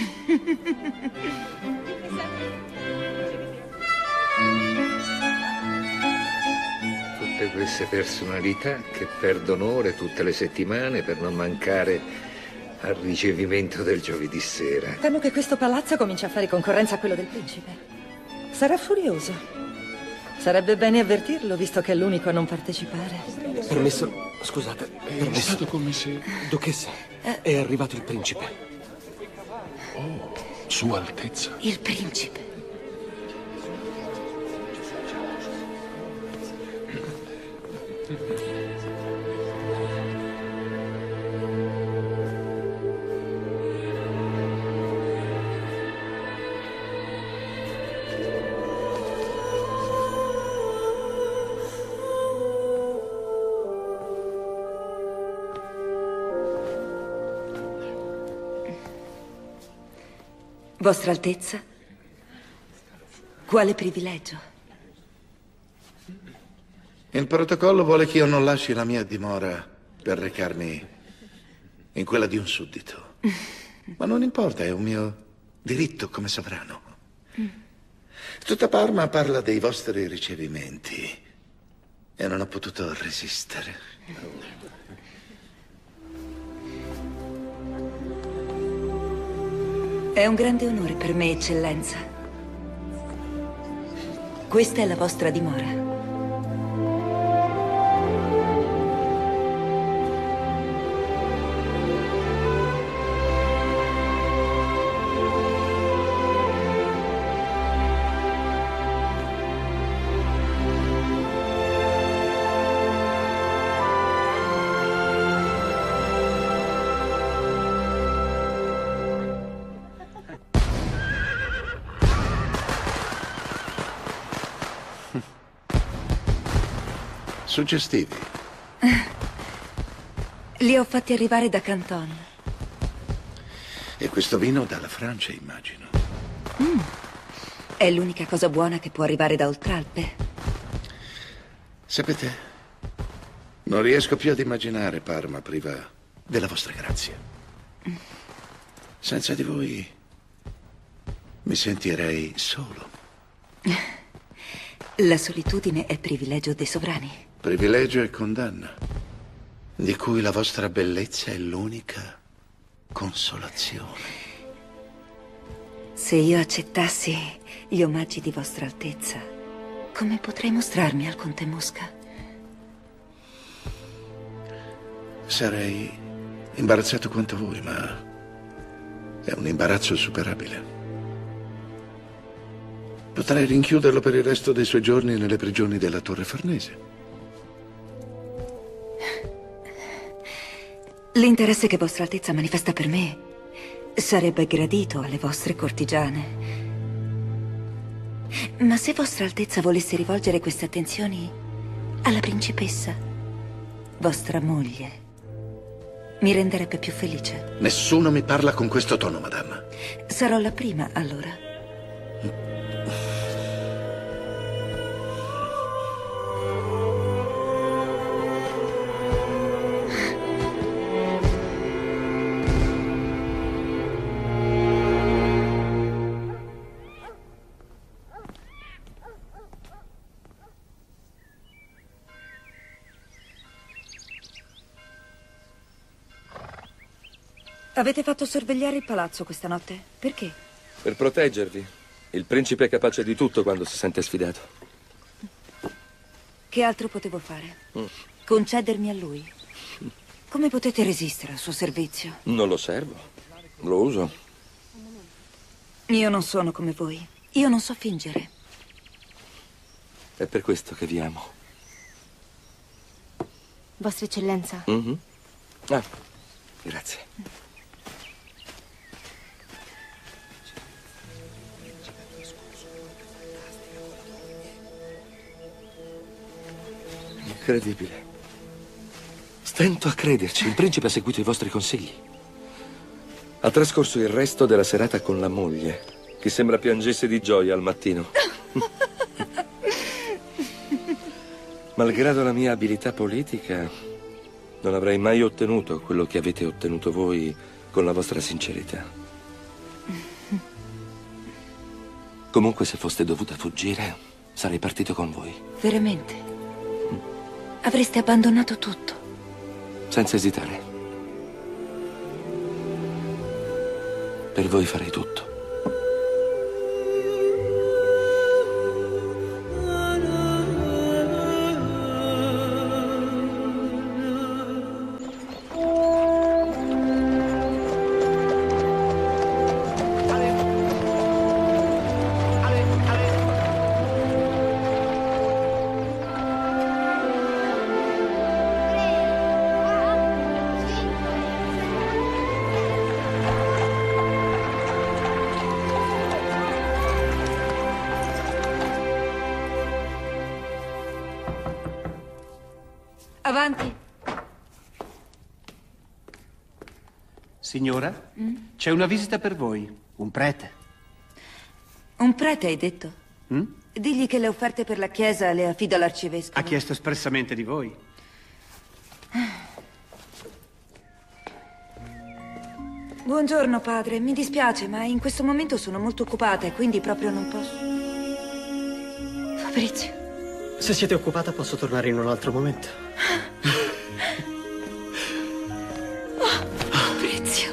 Tutte queste personalità che perdono ore tutte le settimane per non mancare al ricevimento del giovedì sera. Temo che questo palazzo cominci a fare concorrenza a quello del principe. Sarà furioso. Sarebbe bene avvertirlo, visto che è l'unico a non partecipare. Permesso? Scusate. È permesso. stato come se... Duchessa, è arrivato il principe. Oh, Sua Altezza. Il principe. Vostra Altezza, quale privilegio? Il protocollo vuole che io non lasci la mia dimora per recarmi in quella di un suddito. Ma non importa, è un mio diritto come sovrano. Tutta Parma parla dei vostri ricevimenti e non ho potuto resistere. È un grande onore per me, eccellenza. Questa è la vostra dimora. Suggestivi. Li ho fatti arrivare da Canton. E questo vino dalla Francia, immagino. Mm. È l'unica cosa buona che può arrivare da Oltralpe. Sapete, non riesco più ad immaginare Parma priva della vostra grazia. Senza di voi mi sentirei solo. La solitudine è privilegio dei sovrani. Privilegio e condanna, di cui la vostra bellezza è l'unica consolazione. Se io accettassi gli omaggi di vostra altezza, come potrei mostrarmi al conte Mosca? Sarei imbarazzato quanto voi, ma è un imbarazzo superabile. Potrei rinchiuderlo per il resto dei suoi giorni nelle prigioni della Torre Farnese. L'interesse che vostra altezza manifesta per me sarebbe gradito alle vostre cortigiane. Ma se vostra altezza volesse rivolgere queste attenzioni alla principessa, vostra moglie, mi renderebbe più felice. Nessuno mi parla con questo tono, madame. Sarò la prima, allora. Avete fatto sorvegliare il palazzo questa notte? Perché? Per proteggervi. Il principe è capace di tutto quando si sente sfidato. Che altro potevo fare? Mm. Concedermi a lui? Come potete resistere al suo servizio? Non lo servo. Lo uso. Io non sono come voi. Io non so fingere. È per questo che vi amo. Vostra Eccellenza. Mm-hmm. Ah, grazie. Incredibile. Stento a crederci. Il principe ha seguito i vostri consigli. Ha trascorso il resto della serata con la moglie, che sembra piangesse di gioia al mattino. Malgrado la mia abilità politica, non avrei mai ottenuto quello che avete ottenuto voi con la vostra sincerità. Comunque, se foste dovuta fuggire, sarei partito con voi. Veramente? Avreste abbandonato tutto? Senza esitare. Per voi farei tutto. Avanti. Signora, Mm? c'è una visita per voi. Un prete. Un prete, hai detto? Mm? Digli che le offerte per la chiesa le affido all'arcivescovo. Ha chiesto espressamente di voi. Buongiorno, padre. Mi dispiace, ma in questo momento sono molto occupata e quindi proprio non posso. Fabrizio. Se siete occupata posso tornare in un altro momento. Fabrizio.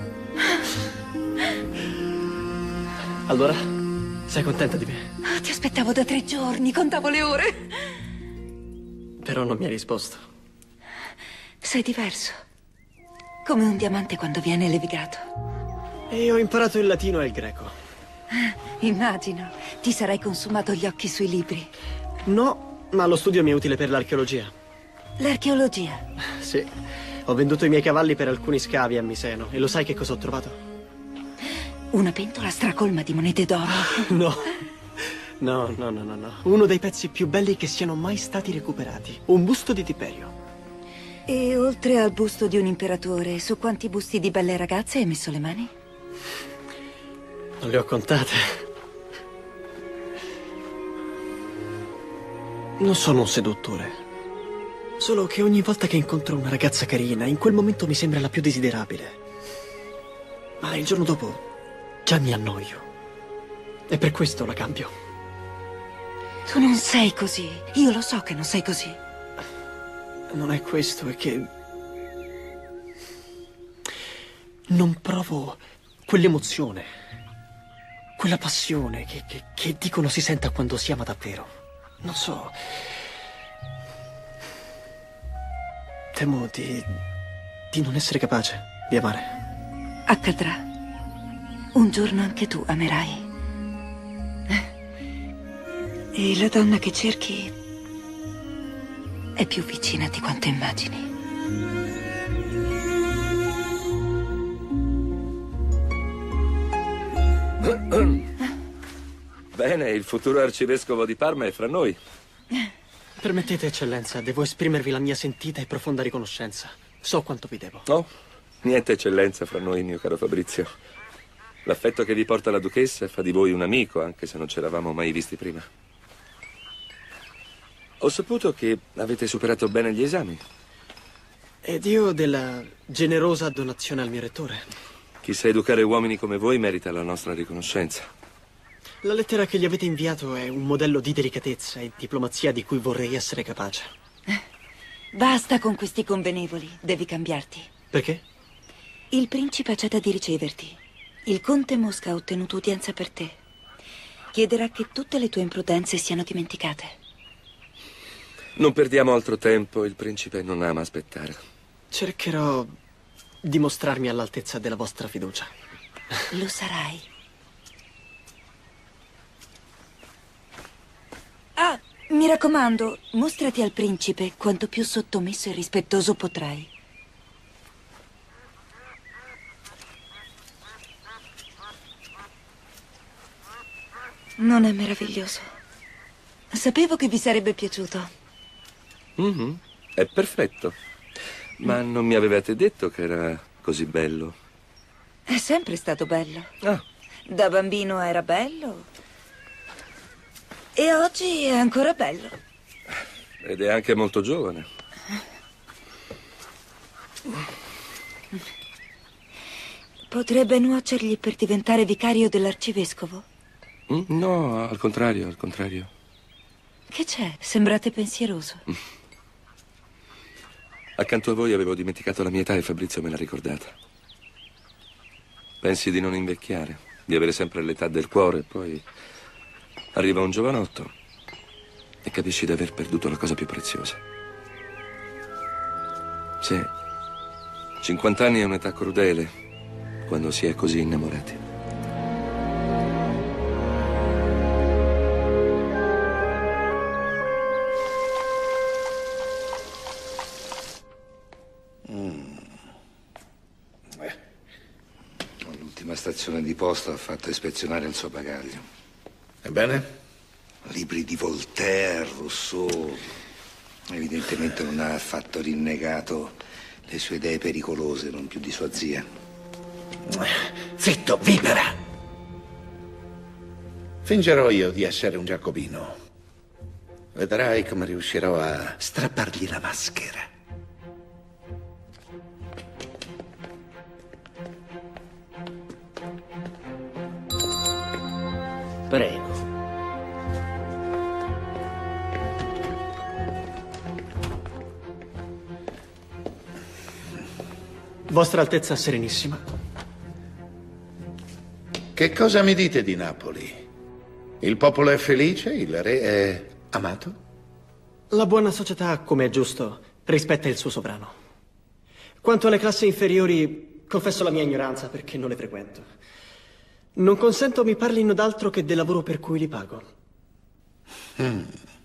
Allora, sei contenta di me? Oh, ti aspettavo da tre giorni, contavo le ore. Però non mi hai risposto. Sei diverso. Come un diamante quando viene levigato. E ho imparato il latino e il greco. Immagino. Ti sarai consumato gli occhi sui libri. No, ma lo studio mi è utile per l'archeologia. L'archeologia? Sì. Ho venduto i miei cavalli per alcuni scavi a Miseno. E lo sai che cosa ho trovato? Una pentola stracolma di monete d'oro. No. No, no, no, no, no. Uno dei pezzi più belli che siano mai stati recuperati. Un busto di Tiberio. E oltre al busto di un imperatore, su quanti busti di belle ragazze hai messo le mani? Non le ho contate. Non sono un seduttore. Solo che ogni volta che incontro una ragazza carina, in quel momento mi sembra la più desiderabile. Ma il giorno dopo già mi annoio. E per questo la cambio. Tu non sei così. Io lo so che non sei così. Non è questo, è che... non provo quell'emozione, quella passione che, che, che dicono si senta quando si ama davvero. Non so... Temo di... di non essere capace di amare. Accadrà. Un giorno anche tu amerai. E la donna che cerchi è più vicina di quanto immagini. Bene, il futuro arcivescovo di Parma è fra noi. Permettete, eccellenza, devo esprimervi la mia sentita e profonda riconoscenza. So quanto vi devo. No, niente eccellenza fra noi, mio caro Fabrizio. L'affetto che vi porta la duchessa fa di voi un amico, anche se non ci eravamo mai visti prima. Ho saputo che avete superato bene gli esami. Ed io della generosa donazione al mio rettore. Chi sa educare uomini come voi merita la nostra riconoscenza. La lettera che gli avete inviato è un modello di delicatezza e diplomazia di cui vorrei essere capace. Basta con questi convenevoli, devi cambiarti. Perché? Il principe accetta di riceverti. Il conte Mosca ha ottenuto udienza per te. Chiederà che tutte le tue imprudenze siano dimenticate. Non perdiamo altro tempo, il principe non ama aspettare. Cercherò di mostrarmi all'altezza della vostra fiducia. Lo sarai. Ah, mi raccomando, mostrati al principe quanto più sottomesso e rispettoso potrai. Non è meraviglioso? Sapevo che vi sarebbe piaciuto. Mm-hmm. È perfetto. Ma non mi avevate detto che era così bello? È sempre stato bello. Ah. Da bambino era bello. E oggi è ancora bello. Ed è anche molto giovane. Potrebbe nuocergli per diventare vicario dell'arcivescovo? Mm? No, al contrario, al contrario. Che c'è? Sembrate pensieroso. Mm. Accanto a voi avevo dimenticato la mia età e Fabrizio me l'ha ricordata. Pensi di non invecchiare, di avere sempre l'età del cuore, poi arriva un giovanotto e capisci di aver perduto la cosa più preziosa. Sì, cinquanta anni è un'età crudele quando si è così innamorati. L'ultima stazione di posta ha fatto ispezionare il suo bagaglio. Ebbene? Libri di Voltaire, Rousseau. Evidentemente non ha affatto rinnegato le sue idee pericolose, non più di sua zia. Zitto, vipera! Fingerò io di essere un giacobino. Vedrai come riuscirò a strappargli la maschera. Prego. Vostra Altezza Serenissima. Che cosa mi dite di Napoli? Il popolo è felice? Il re è amato? La buona società, come è giusto, rispetta il suo sovrano. Quanto alle classi inferiori, confesso la mia ignoranza perché non le frequento. Non consento mi parlino d'altro che del lavoro per cui li pago. Mm.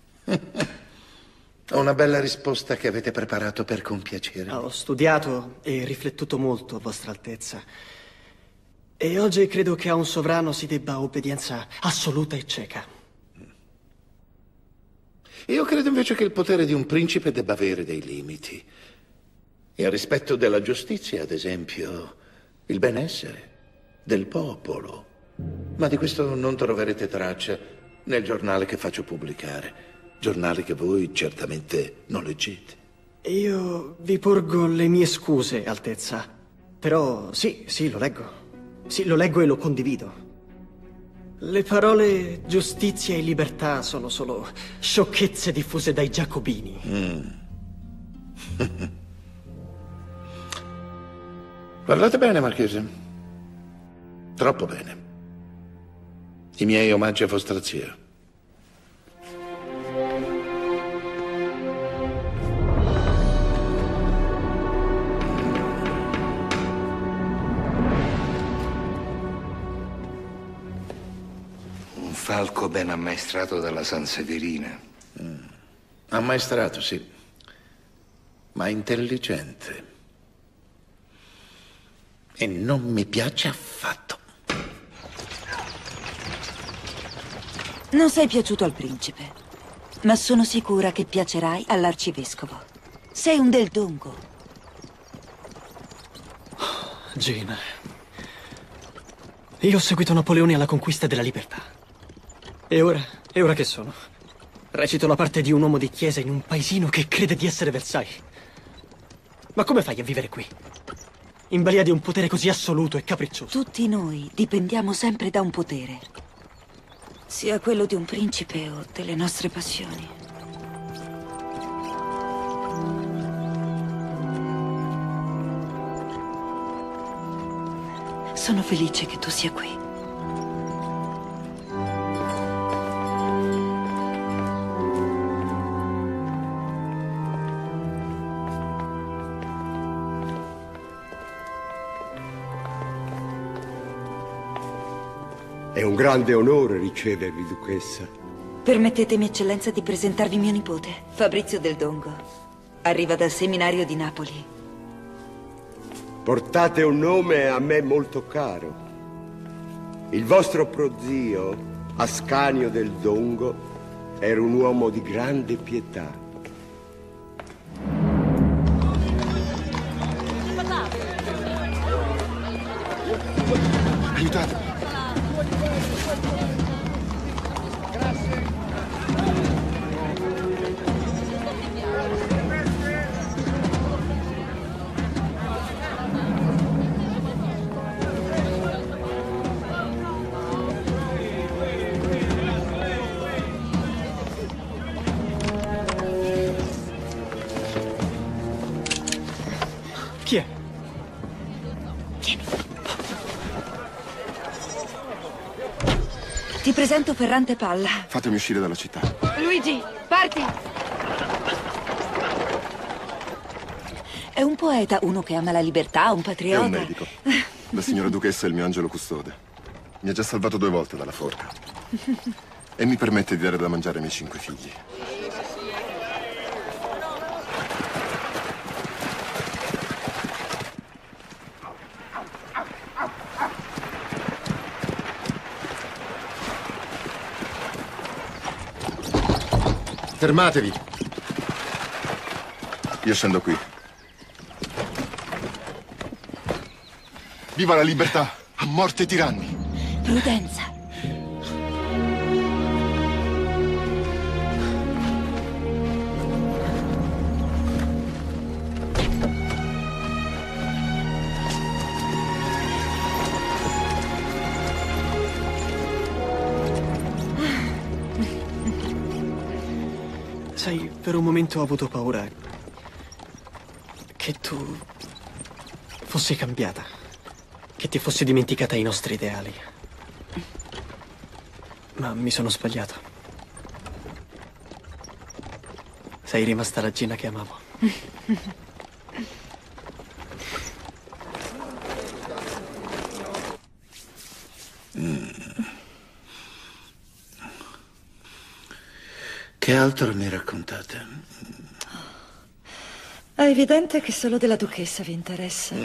Ho una bella risposta che avete preparato per compiacere. Ho studiato e riflettuto molto, Vostra Altezza. E oggi credo che a un sovrano si debba obbedienza assoluta e cieca. Io credo invece che il potere di un principe debba avere dei limiti. Il rispetto della giustizia, ad esempio, il benessere del popolo. Ma di questo non troverete traccia nel giornale che faccio pubblicare. Giornali che voi certamente non leggete. Io vi porgo le mie scuse, Altezza. Però sì, sì, lo leggo. Sì, lo leggo e lo condivido. Le parole giustizia e libertà sono solo sciocchezze diffuse dai giacobini. Mm. Guardate bene, Marchese. Troppo bene. I miei omaggi a vostra zia. Falco ben ammaestrato dalla Sanseverina. Mm. Ammaestrato, sì, ma intelligente. E non mi piace affatto. Non sei piaciuto al principe, ma sono sicura che piacerai all'arcivescovo. Sei un Del Dongo. Gina, io ho seguito Napoleone alla conquista della libertà. E ora? E ora che sono? Recito la parte di un uomo di chiesa in un paesino che crede di essere Versailles. Ma come fai a vivere qui? In balia di un potere così assoluto e capriccioso. Tutti noi dipendiamo sempre da un potere. Sia quello di un principe o delle nostre passioni. Sono felice che tu sia qui. È un grande onore ricevervi, duchessa. Permettetemi, eccellenza, di presentarvi mio nipote, Fabrizio Del Dongo. Arriva dal seminario di Napoli. Portate un nome a me molto caro. Il vostro prozio, Ascanio Del Dongo, era un uomo di grande pietà. Aiutatemi. Chi è? Vieni. Ti presento Ferrante Palla. Fatemi uscire dalla città. Luigi, parti! È un poeta, uno che ama la libertà, un È patriota. un medico. La signora duchessa è il mio angelo custode. Mi ha già salvato due volte dalla forca. E mi permette di dare da mangiare ai miei cinque figli. Fermatevi! Io scendo qui. Viva la libertà! A morte i tiranni! Prudenza. Sai, per un momento ho avuto paura che tu fossi cambiata, che ti fossi dimenticata i nostri ideali. Ma mi sono sbagliato. Sei rimasta la Gina che amavo. Mm. Che altro mi raccontate? È evidente che solo della duchessa vi interessa.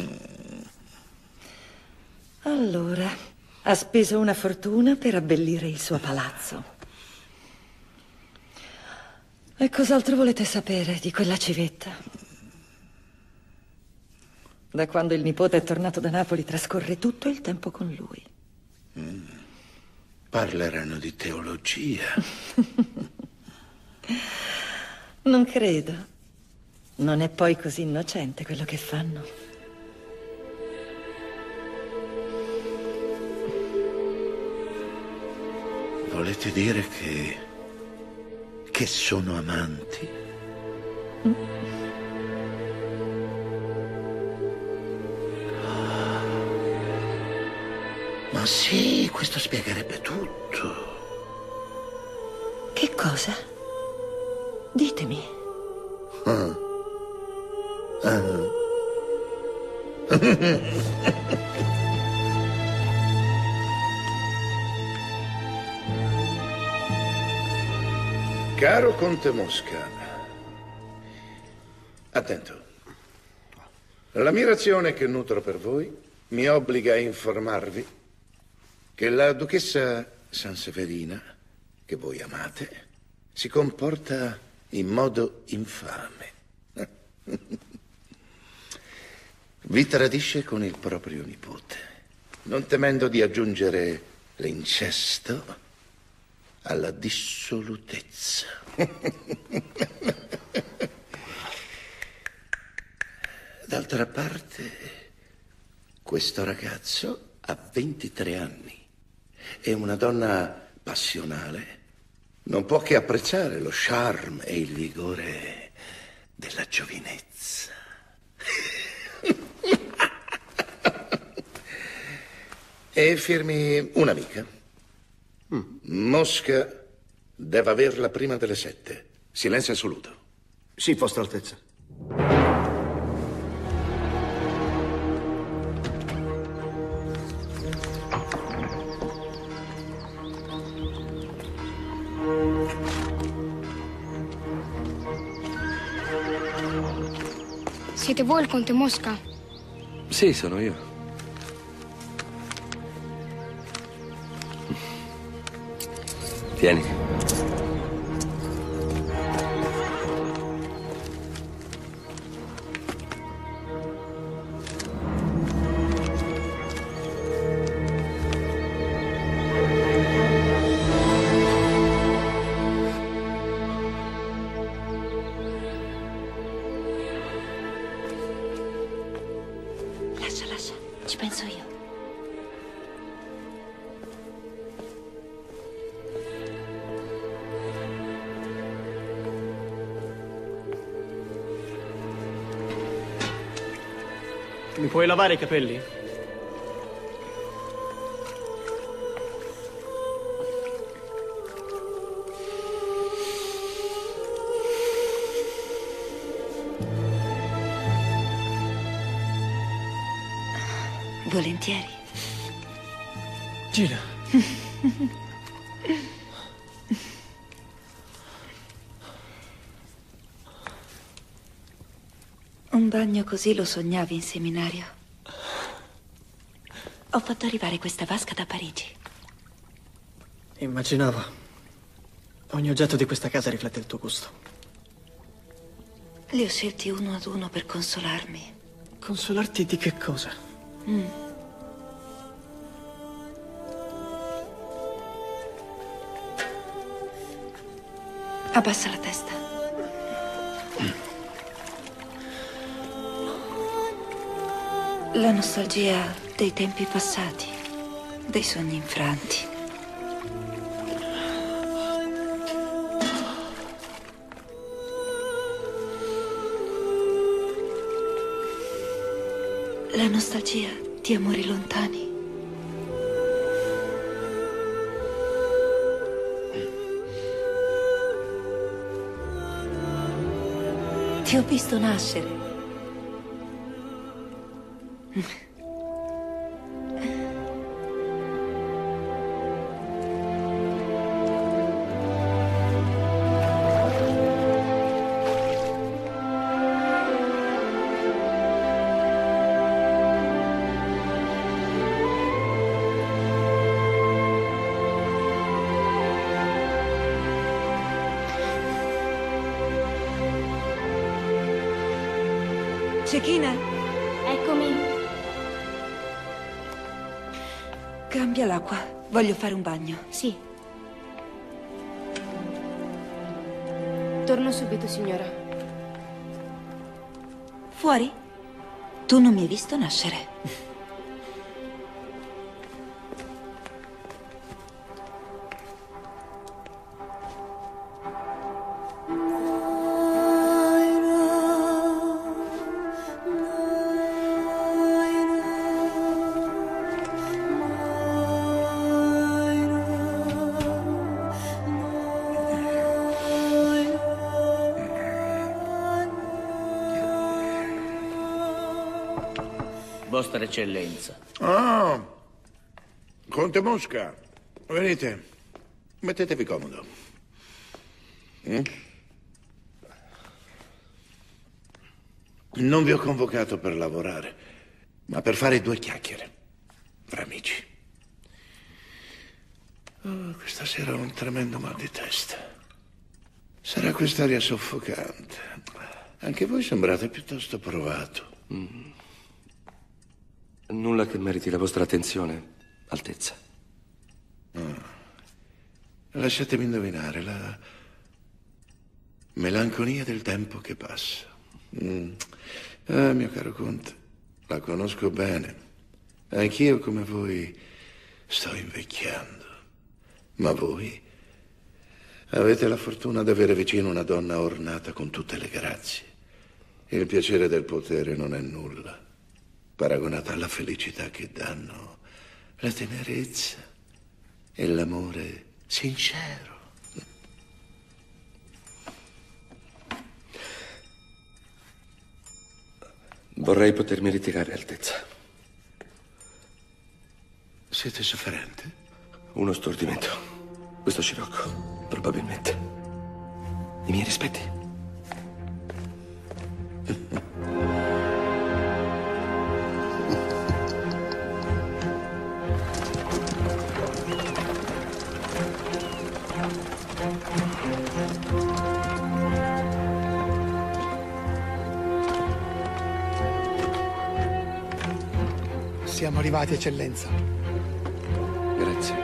Allora, ha speso una fortuna per abbellire il suo palazzo. E cos'altro volete sapere di quella civetta? Da quando il nipote è tornato da Napoli trascorre tutto il tempo con lui. Mm. Parleranno di teologia. Non credo. Non è poi così innocente quello che fanno. Volete dire che... che sono amanti? Mm. Ma sì, questo spiegherebbe tutto. Che cosa? Ditemi. Ah. Ah. Caro Conte Mosca, attento. L'ammirazione che nutro per voi mi obbliga a informarvi che la duchessa Sanseverina, che voi amate, si comporta in modo infame. Vi tradisce con il proprio nipote, non temendo di aggiungere l'incesto alla dissolutezza. D'altra parte, questo ragazzo ha ventitré anni. È una donna passionale. Non può che apprezzare lo charme e il vigore della giovinezza. E firmi un'amica. Mm. Mosca deve averla prima delle sette. Silenzio assoluto. Sì, Vostra Altezza. Siete voi il Conte Mosca? Sì, sono io. Vieni. Lascia, lascia, ci penso io. Mi puoi lavare i capelli? Volentieri. Gina. Un bagno così lo sognavi in seminario? Ho fatto arrivare questa vasca da Parigi. Immaginavo. Ogni oggetto di questa casa riflette il tuo gusto. Li ho scelti uno ad uno per consolarmi. Consolarti di che cosa? Mm. Abbassa la testa. La nostalgia dei tempi passati, dei sogni infranti. La nostalgia di amori lontani. Ti ho visto nascere. Cecchina? Eccomi. Cambia l'acqua. Voglio fare un bagno. Sì. Torno subito, signora. Fuori? Tu non mi hai visto nascere. Vostra Eccellenza. Ah, Conte Mosca, venite, mettetevi comodo. Mm? Non vi ho convocato per lavorare, ma per fare due chiacchiere fra amici. Oh, questa sera ho un tremendo mal di testa. Sarà quest'aria soffocante. Anche voi sembrate piuttosto provato. Mm. Nulla che meriti la vostra attenzione, Altezza. Ah. Lasciatemi indovinare, la melanconia del tempo che passa. Mm. Ah, mio caro Conte, la conosco bene. Anch'io, come voi, sto invecchiando. Ma voi avete la fortuna di avere vicino una donna ornata con tutte le grazie. Il piacere del potere non è nulla paragonata alla felicità che danno la tenerezza e l'amore sincero. Vorrei potermi ritirare, Altezza. Siete sofferente? Uno stordimento. Questo scirocco, probabilmente. I miei rispetti. Siamo arrivati, Eccellenza. Grazie.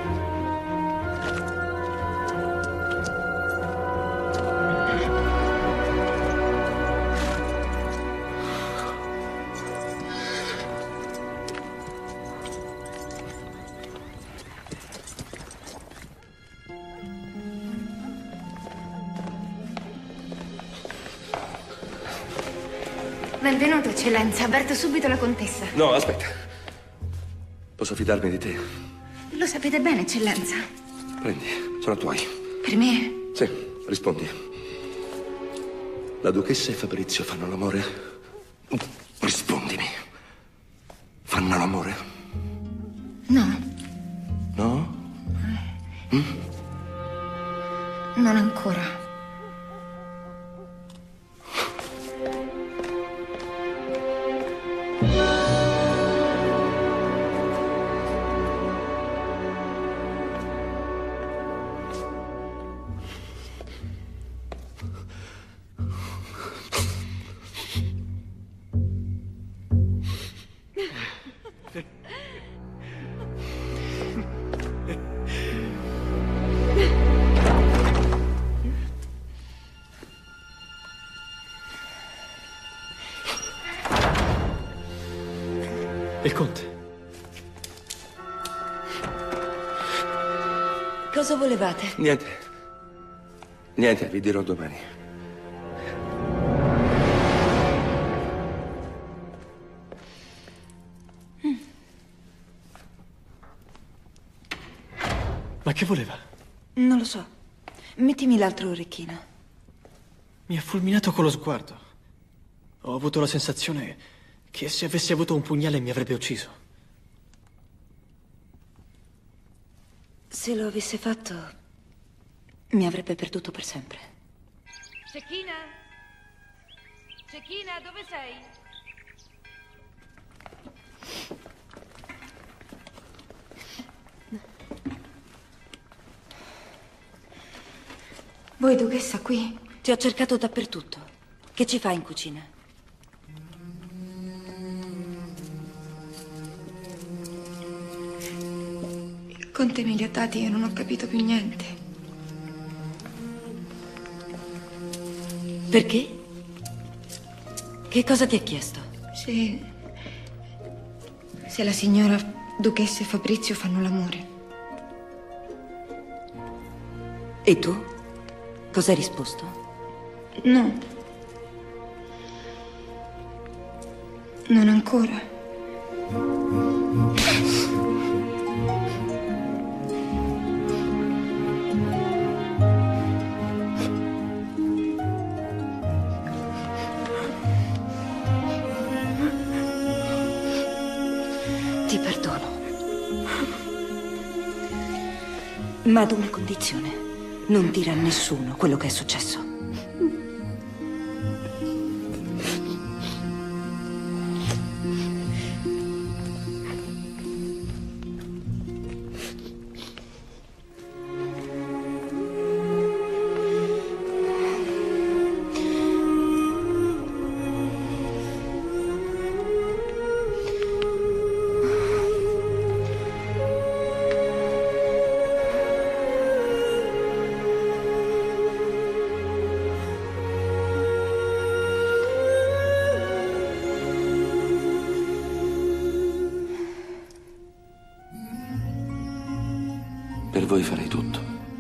Benvenuto, Eccellenza. Avverto subito la contessa. No, aspetta. Posso fidarmi di te? Lo sapete bene, Eccellenza. Prendi, sono tuoi. Per me? Sì, rispondi. La duchessa e Fabrizio fanno l'amore? Rispondimi. Fanno l'amore? No. No? Mm? Non ancora. Il conte. Cosa volevate? Niente. Niente, vi dirò domani. Ma che voleva? Non lo so. Mettimi l'altro orecchino. Mi ha fulminato con lo sguardo. Ho avuto la sensazione che se avessi avuto un pugnale mi avrebbe ucciso. Se lo avesse fatto, mi avrebbe perduto per sempre. Cecchina? Cecchina, dove sei? Voi, duchessa, qui? Ti ho cercato dappertutto. Che ci fai in cucina? Il conte me li ha dati e non ho capito più niente. Perché? Che cosa ti ha chiesto? Se... se la signora duchessa e Fabrizio fanno l'amore. E tu? Cosa hai risposto? No. Non ancora. Ti perdono. Ma ad una condizione. Non dire a nessuno quello che è successo. Per voi farei tutto.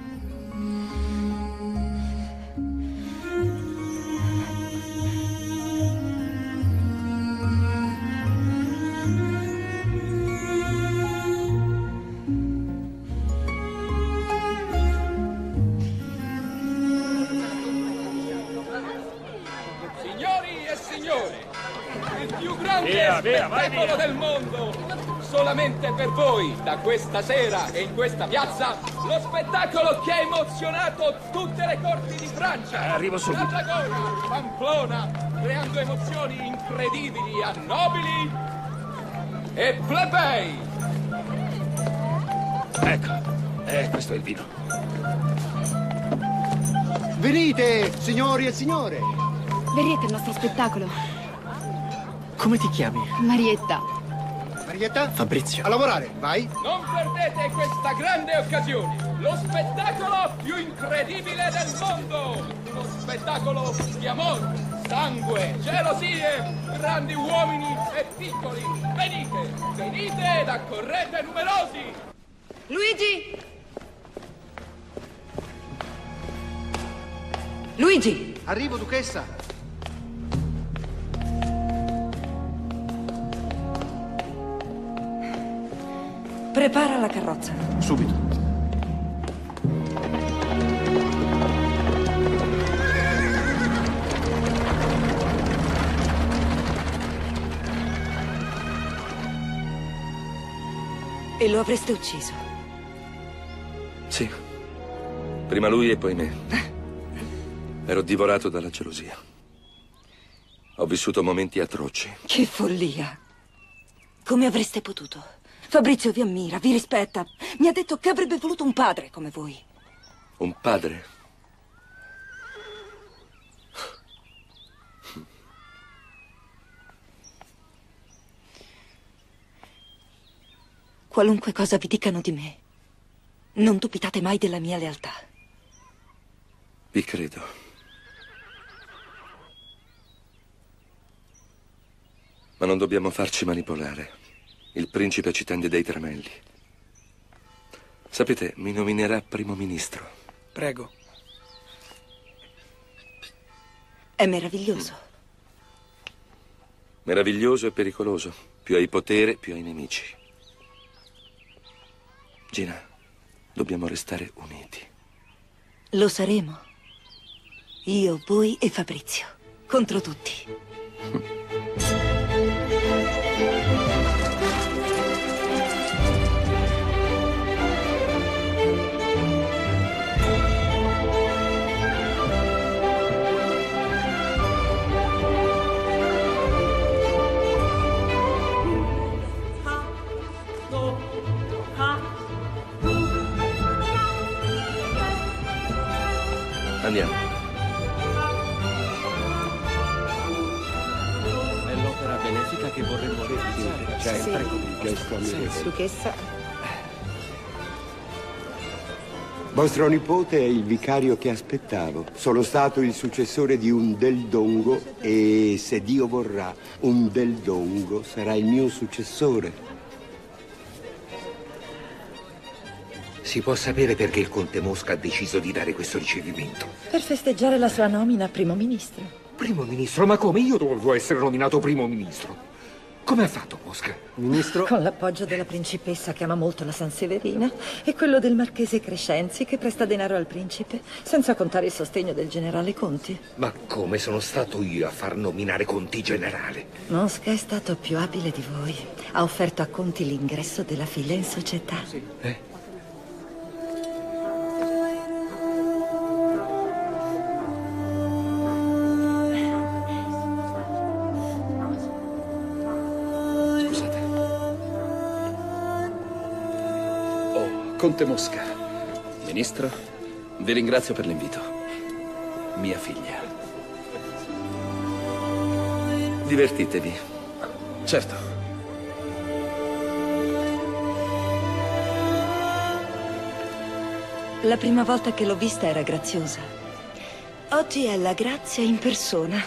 Signori e signore, il più grande Via, via, vai spettacolo via. del mondo! Solamente per voi, da questa sera e in questa piazza, lo spettacolo che ha emozionato tutte le corti di Francia. Eh, arrivo subito. Tarragona, Pamplona, creando emozioni incredibili a nobili e plebei. Ecco, eh, questo è il vino. Venite, signori e signore. Verrete al nostro spettacolo. Come ti chiami? Marietta. Marietta? Fabrizio. A lavorare, vai. Non perdete questa grande occasione, lo spettacolo più incredibile del mondo! Lo spettacolo di amore, sangue, gelosie, grandi uomini e piccoli. Venite, venite ed accorrete numerosi! Luigi! Luigi! Arrivo, duchessa. Prepara la carrozza. Subito. E lo avreste ucciso. Sì, prima lui e poi me. Ero divorato dalla gelosia. Ho vissuto momenti atroci. Che follia. Come avreste potuto? Fabrizio vi ammira, vi rispetta. Mi ha detto che avrebbe voluto un padre come voi. Un padre? Qualunque cosa vi dicano di me, non dubitate mai della mia lealtà. Vi credo. Ma non dobbiamo farci manipolare. Il principe ci tende dei tramelli. Sapete, mi nominerà primo ministro. Prego. È meraviglioso. Meraviglioso e pericoloso. Più hai potere, più hai nemici. Gina, Dobbiamo restare uniti. Lo saremo. Io, voi e Fabrizio. Contro tutti. Andiamo. È l'opera benefica che vorremmo realizzare. Sempre Sì. con il gesto ammirevole. Duchessa. Vostro nipote è il vicario che aspettavo. Sono stato il successore di un Del Dongo e, se Dio vorrà, un Del Dongo sarà il mio successore. Si può sapere perché il conte Mosca ha deciso di dare questo ricevimento? Per festeggiare la sua nomina a primo ministro. Primo ministro? Ma come? Io dovevo essere nominato primo ministro. Come ha fatto Mosca? Ministro? Con l'appoggio della principessa che ama molto la Sanseverina e quello del marchese Crescenzi che presta denaro al principe, senza contare il sostegno del generale Conti. Ma come sono stato io a far nominare Conti generale? Mosca è stato più abile di voi. Ha offerto a Conti l'ingresso della figlia in società. Eh? Conte Mosca, ministro, vi ringrazio per l'invito. Mia figlia. Divertitevi. Certo. La prima volta che l'ho vista era graziosa. Oggi è la grazia in persona.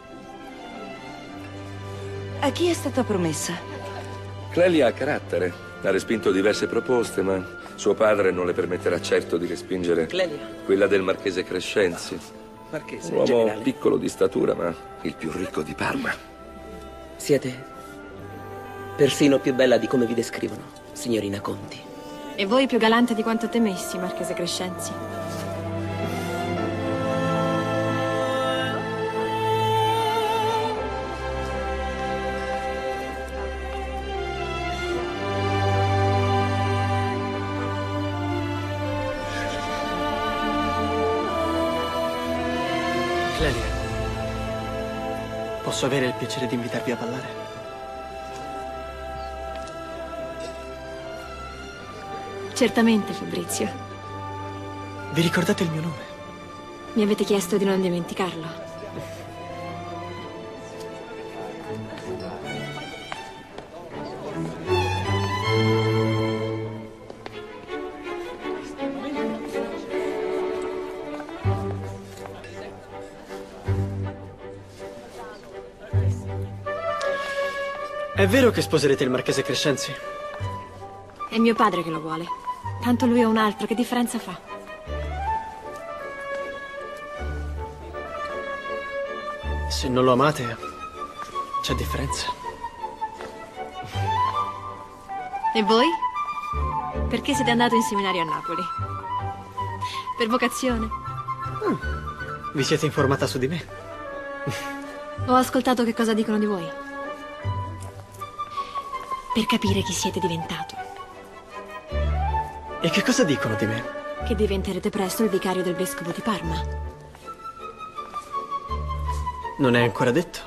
A chi è stata promessa? Clelia ha carattere. Ha respinto diverse proposte, ma suo padre non le permetterà certo di respingere Clelia. quella del marchese Crescenzi. Marchese, Un uomo generale. piccolo di statura, ma il più ricco di Parma. Siete persino più bella di come vi descrivono, signorina Conti. E voi più galante di quanto temessi, marchese Crescenzi. Clelia, posso avere il piacere di invitarvi a ballare? Certamente, Fabrizio. Vi ricordate il mio nome? Mi avete chiesto di non dimenticarlo. È vero che sposerete il marchese Crescenzi? È mio padre che lo vuole. Tanto lui è un altro, che differenza fa? Se non lo amate, c'è differenza. E voi? Perché siete andato in seminario a Napoli? Per vocazione? Vi siete informata su di me? Ho ascoltato che cosa dicono di voi. Per capire chi siete diventato. E che cosa dicono di me? Che diventerete presto il vicario del vescovo di Parma. Non è ancora detto.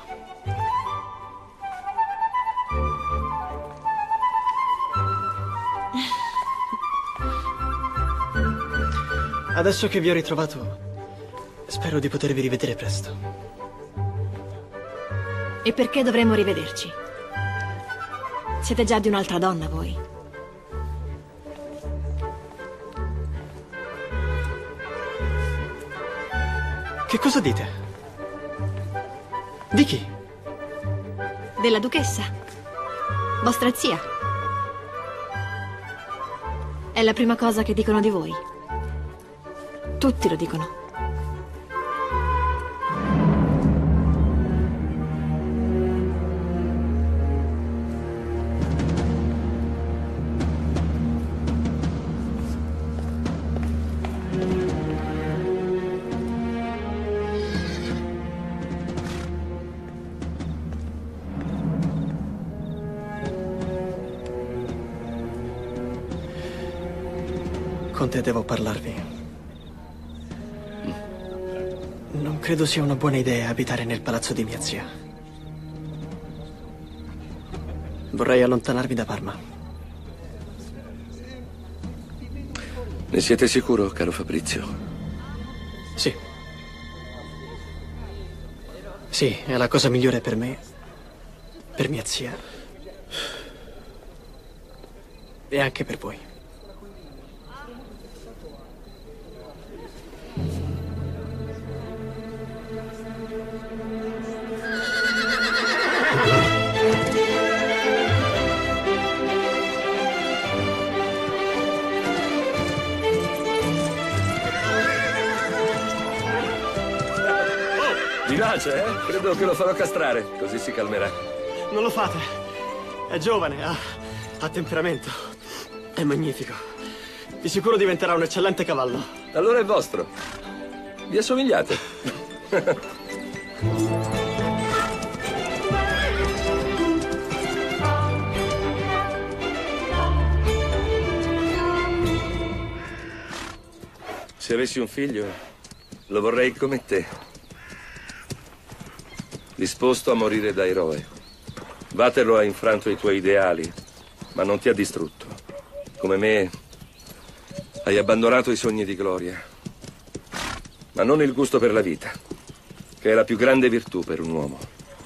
Adesso che vi ho ritrovato, spero di potervi rivedere presto. E perché dovremmo rivederci? Siete già di un'altra donna, voi. Che cosa dite? Di chi? Della duchessa. Vostra zia. È la prima cosa che dicono di voi. Tutti lo dicono. Conte, devo parlarvi. Non credo sia una buona idea abitare nel palazzo di mia zia. Vorrei allontanarmi da Parma. Ne siete sicuro, caro Fabrizio? Sì. Sì, è la cosa migliore per me, per mia zia e anche per voi. Mi piace, eh? Credo che lo farò castrare, così si calmerà. Non lo fate. È giovane, ha, ha temperamento. È magnifico. Di sicuro diventerà un eccellente cavallo. Allora è vostro. Vi assomigliate. Se avessi un figlio, lo vorrei come te. Disposto a morire da eroe. Waterloo ha infranto i tuoi ideali, ma non ti ha distrutto. Come me, hai abbandonato i sogni di gloria, ma non il gusto per la vita, che è la più grande virtù per un uomo.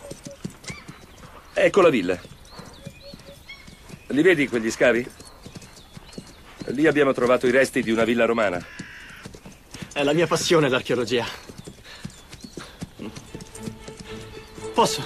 Ecco la villa. Li vedi quegli scavi? Lì abbiamo trovato i resti di una villa romana. È la mia passione, l'archeologia. Posso?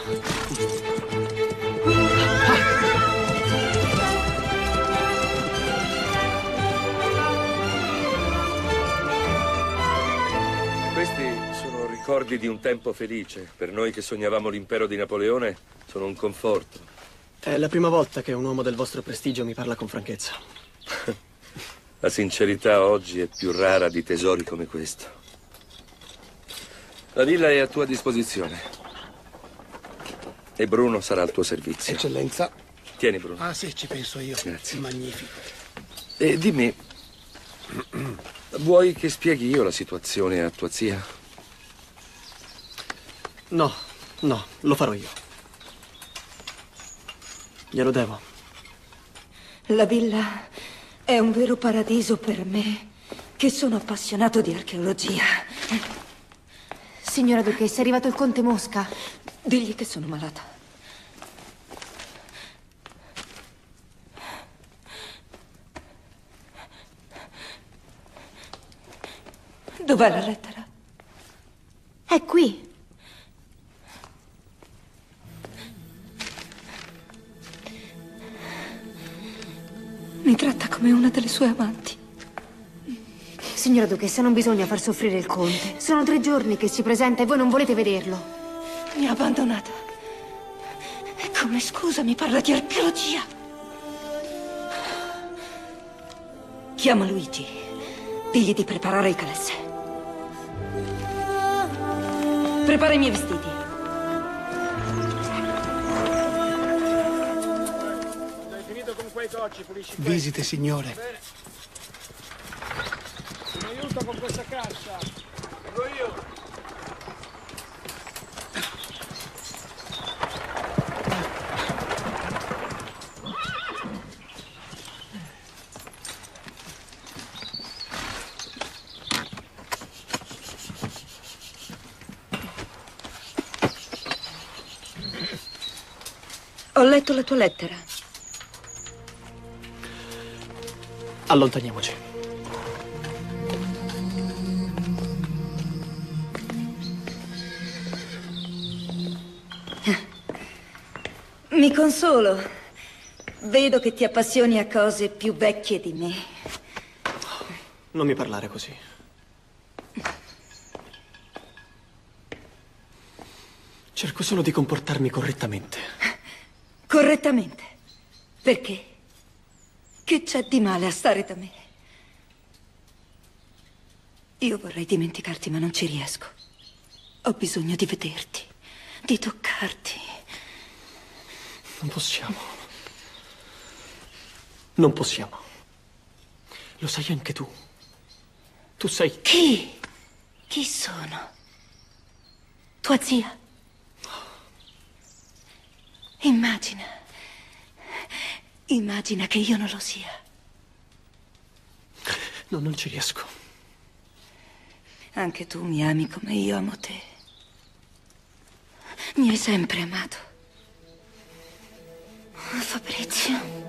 Questi sono ricordi di un tempo felice. Per noi che sognavamo l'impero di Napoleone, sono un conforto. È la prima volta che un uomo del vostro prestigio mi parla con franchezza. La sincerità oggi è più rara di tesori come questo. La villa è a tua disposizione. E Bruno sarà al tuo servizio. Eccellenza. Tieni, Bruno. Ah, sì, ci penso io. Grazie. Magnifico. E dimmi, vuoi che spieghi io la situazione a tua zia? No, no, lo farò io. Glielo devo. La villa è un vero paradiso per me, che sono appassionato di archeologia. Signora Duchessa, è arrivato il conte Mosca. Digli che sono malata. Dov'è la lettera? È qui. Mi tratta come una delle sue amanti. Signora Duchessa, non bisogna far soffrire il conte. Sono tre giorni che si presenta e voi non volete vederlo. Mi ha abbandonata. E come scusa mi parla di archeologia? Chiama Luigi. Digli di preparare il calesse. Prepara i miei vestiti. Hai finito con quei cocci, pulisci questo. Visite, signore. Bene. Ti aiuto con questa cassa. Vengo io. Ho letto la tua lettera. Allontaniamoci. Mi consolo. Vedo che ti appassioni a cose più vecchie di me. Non mi parlare così. Cerco solo di comportarmi correttamente. Correttamente? Perché? Che c'è di male a stare da me? Io vorrei dimenticarti, ma non ci riesco. Ho bisogno di vederti, di toccarti. Non possiamo. Non possiamo. Lo sai anche tu. Tu sei... Chi? Chi sono? Tua zia? Immagina. Immagina che io non lo sia. No, non ci riesco. Anche tu mi ami come io amo te. Mi hai sempre amato. Fabrizio.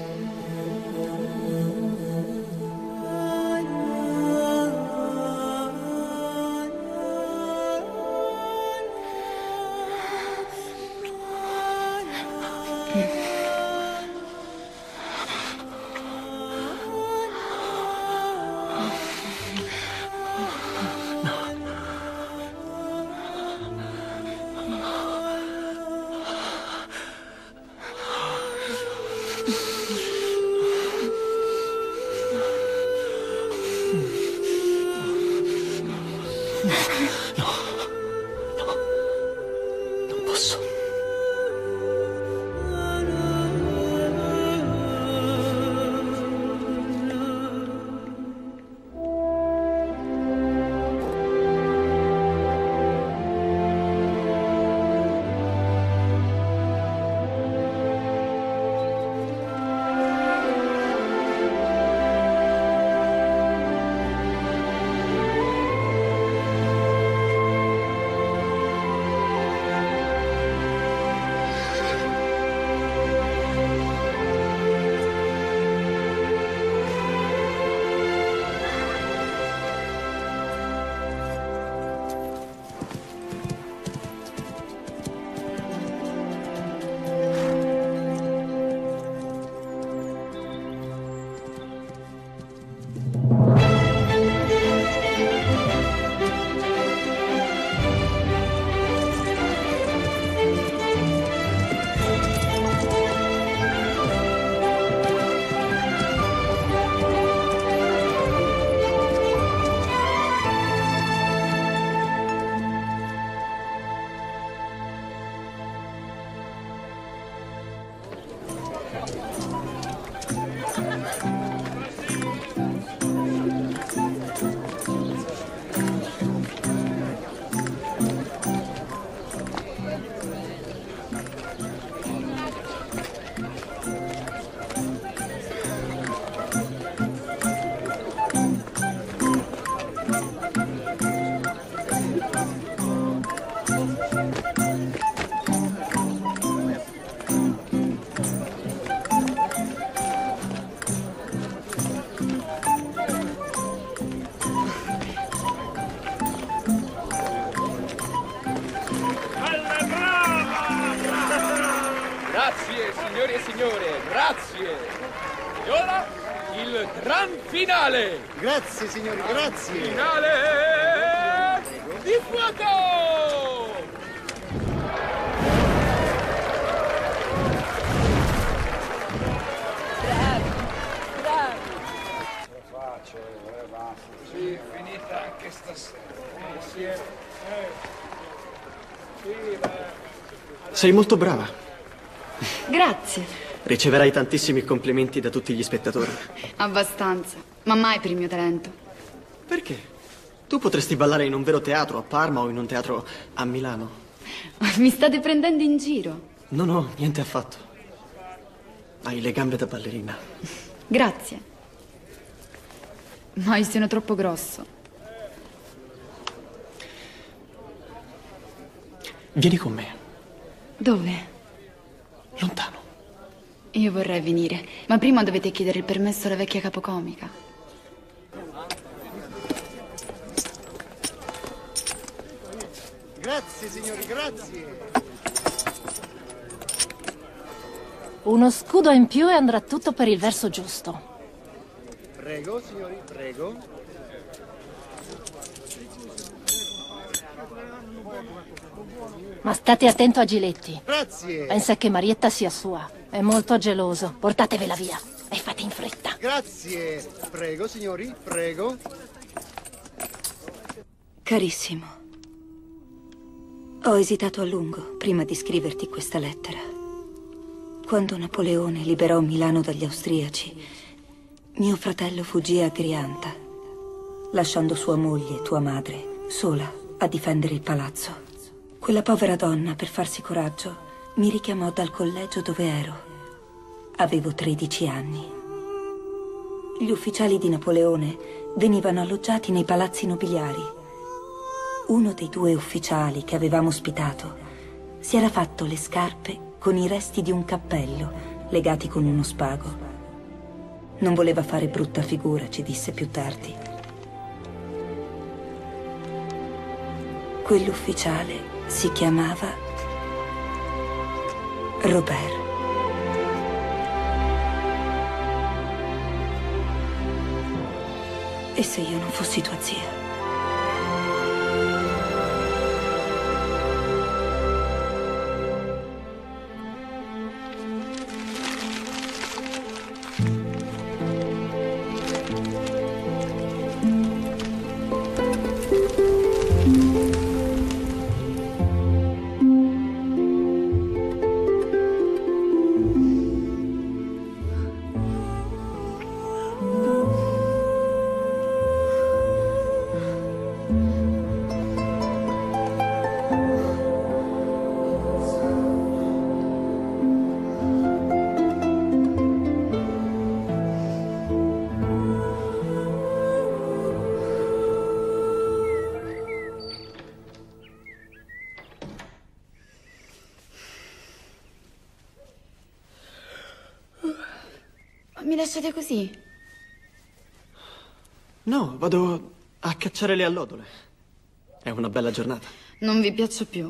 Grazie, signori e signore, grazie. E ora il gran finale. Grazie, signori, grazie. Finale di fuoco! Bravi, bravi. Faccio, eh, basta. Sì, finita anche stasera. Insieme. Eh. Sì, beh. Sei molto brava. Grazie. Riceverai tantissimi complimenti da tutti gli spettatori. Abbastanza, ma mai per il mio talento. Perché? Tu potresti ballare in un vero teatro a Parma o in un teatro a Milano. Mi state prendendo in giro. No, no, niente affatto. Hai le gambe da ballerina. Grazie. Ma io sono troppo grosso. Vieni con me. Dove? Lontano. Io vorrei venire, ma prima dovete chiedere il permesso alla vecchia capocomica. Grazie, signori, grazie. Uno scudo in più e andrà tutto per il verso giusto. Prego, signori, prego. Ma state attento a Giletti. Grazie. Pensa che Marietta sia sua. È molto geloso. Portatevela via. E fate in fretta. Grazie. Prego, signori, prego. Carissimo, ho esitato a lungo prima di scriverti questa lettera. Quando Napoleone liberò Milano dagli austriaci, mio fratello fuggì a Grianta lasciando sua moglie, tua madre, sola a difendere il palazzo. Quella povera donna, per farsi coraggio, mi richiamò dal collegio dove ero. Avevo tredici anni. Gli ufficiali di Napoleone venivano alloggiati nei palazzi nobiliari. Uno dei due ufficiali che avevamo ospitato si era fatto le scarpe con i resti di un cappello legati con uno spago. Non voleva fare brutta figura, ci disse più tardi. Quell'ufficiale si chiamava Robert. E se io non fossi tua zia? Mi lasciate così? No, vado a cacciare le allodole. È una bella giornata. Non vi piaccio più.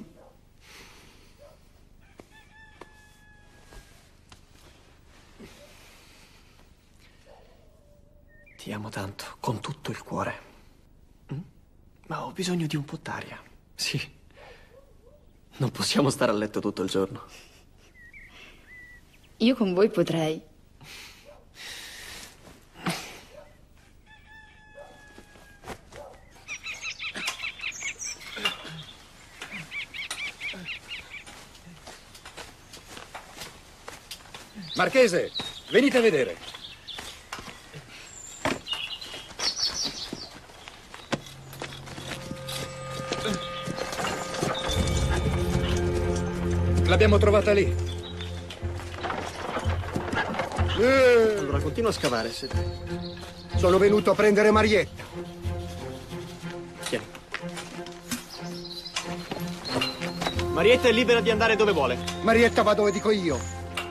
Ti amo tanto, con tutto il cuore. Mm? Ma ho bisogno di un po' d'aria. Sì. Non possiamo stare a letto tutto il giorno. Io con voi potrei. Marchese, venite a vedere. L'abbiamo trovata lì. Eh. Allora continua a scavare, se... Sono venuto a prendere Marietta. Tieni. Marietta è libera di andare dove vuole. Marietta va dove dico io.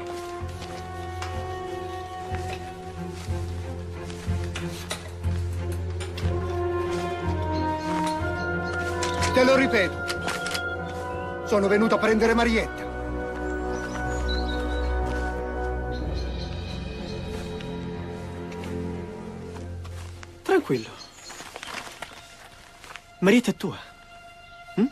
Te lo ripeto, sono venuto a prendere Marietta. Tranquillo. Marietta è tua. Hm?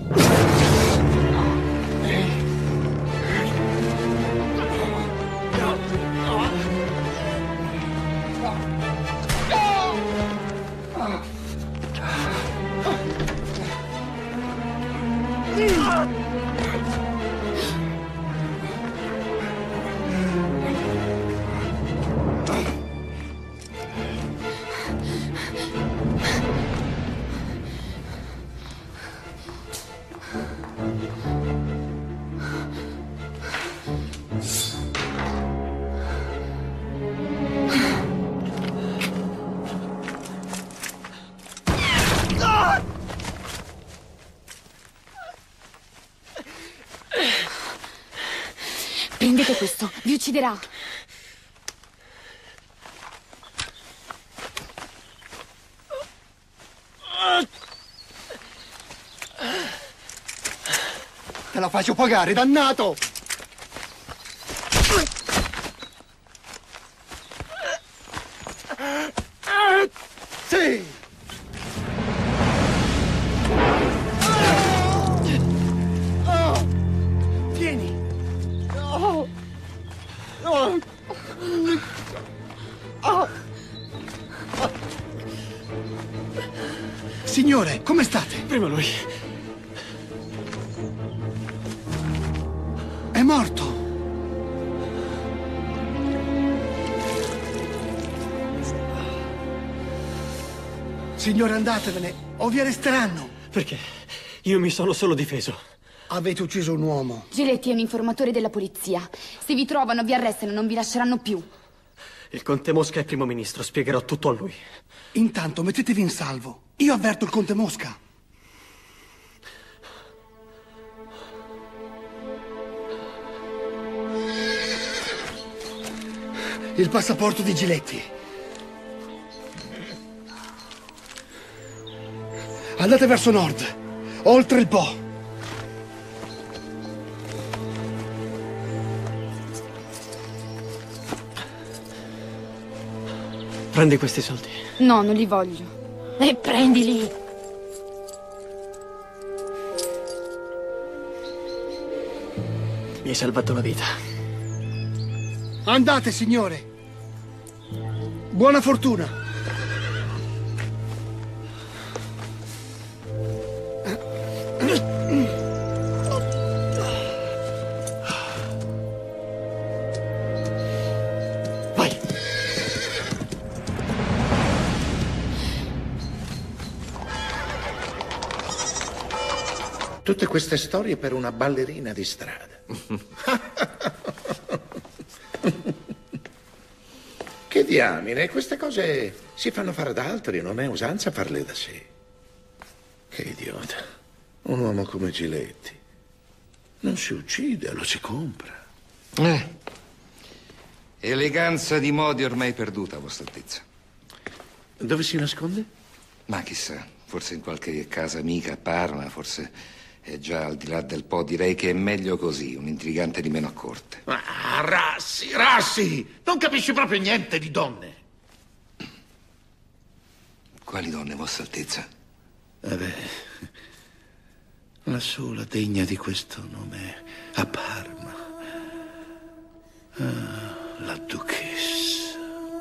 Prendete questo, vi ucciderà. Te la faccio pagare, dannato! Sì! Oh! Tieni! Oh! Oh! Oh! Signore, come state? Prima lui. È morto! Signore, andatevene o vi arresteranno. Perché? Io mi sono solo difeso. Avete ucciso un uomo. Giletti è un informatore della polizia. Se vi trovano, vi arrestano e non vi lasceranno più. Il conte Mosca è primo ministro, spiegherò tutto a lui. Intanto mettetevi in salvo. Io avverto il conte Mosca. Il passaporto di Giletti. Andate verso nord, oltre il Po. Prendi questi soldi. No, non li voglio. E prendili. Mi hai salvato la vita. Andate, signore. Buona fortuna. Vai. Tutte queste storie per una ballerina di strada. Che diamine, queste cose si fanno fare da altri, non è usanza farle da sé. Che idiota. Un uomo come Giletti non si uccide, lo si compra. Eh. Eleganza di modi ormai perduta, Vostra Altezza. Dove si nasconde? Ma chissà, forse in qualche casa amica a Parma, forse è già al di là del Po. Direi che è meglio così, un intrigante di meno a corte. Ah, Rassi, Rassi! Non capisci proprio niente di donne. Quali donne, Vostra Altezza? Vabbè, la sola degna di questo nome a Parma. Ah, la duchessa.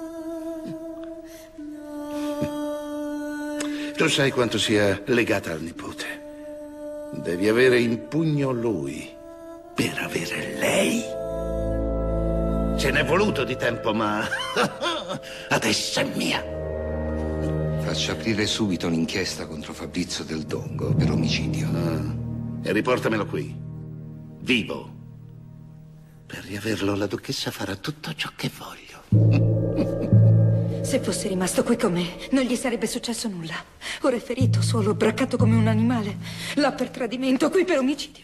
Tu sai quanto sia legata al nipote. Devi avere in pugno lui per avere lei. Ce n'è voluto di tempo, ma adesso è mia. Faccio aprire subito un'inchiesta contro Fabrizio Del Dongo per omicidio. Ah, e riportamelo qui, vivo. Per riaverlo la duchessa farà tutto ciò che voglio. Se fosse rimasto qui con me, non gli sarebbe successo nulla. Ora è ferito, solo, braccato come un animale. Là per tradimento, qui per omicidio.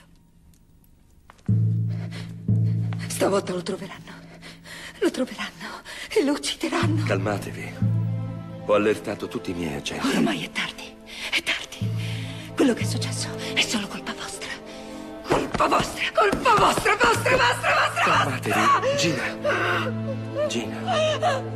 Stavolta lo troveranno. Lo troveranno e lo uccideranno. Calmatevi. Ho allertato tutti i miei agenti. Ormai è tardi. È tardi. Quello che è successo è solo colpa vostra. Colpa vostra, colpa vostra, vostra, vostra, vostra, Calmatevi. vostra. Gina. Gina.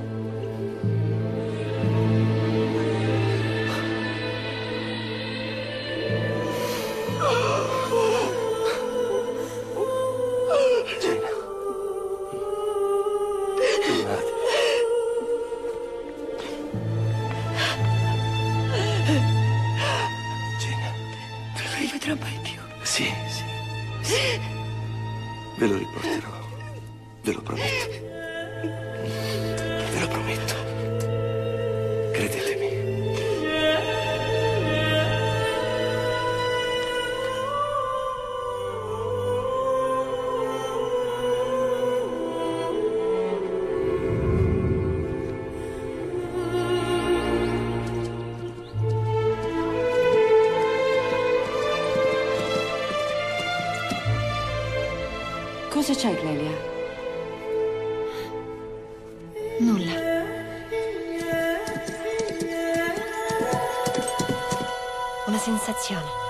Non mai più. Sì, sì, sì. Ve lo riporterò. Ve lo prometto. Ve lo prometto. Credetemi. Cosa c'è, Clelia? Nulla. Una sensazione.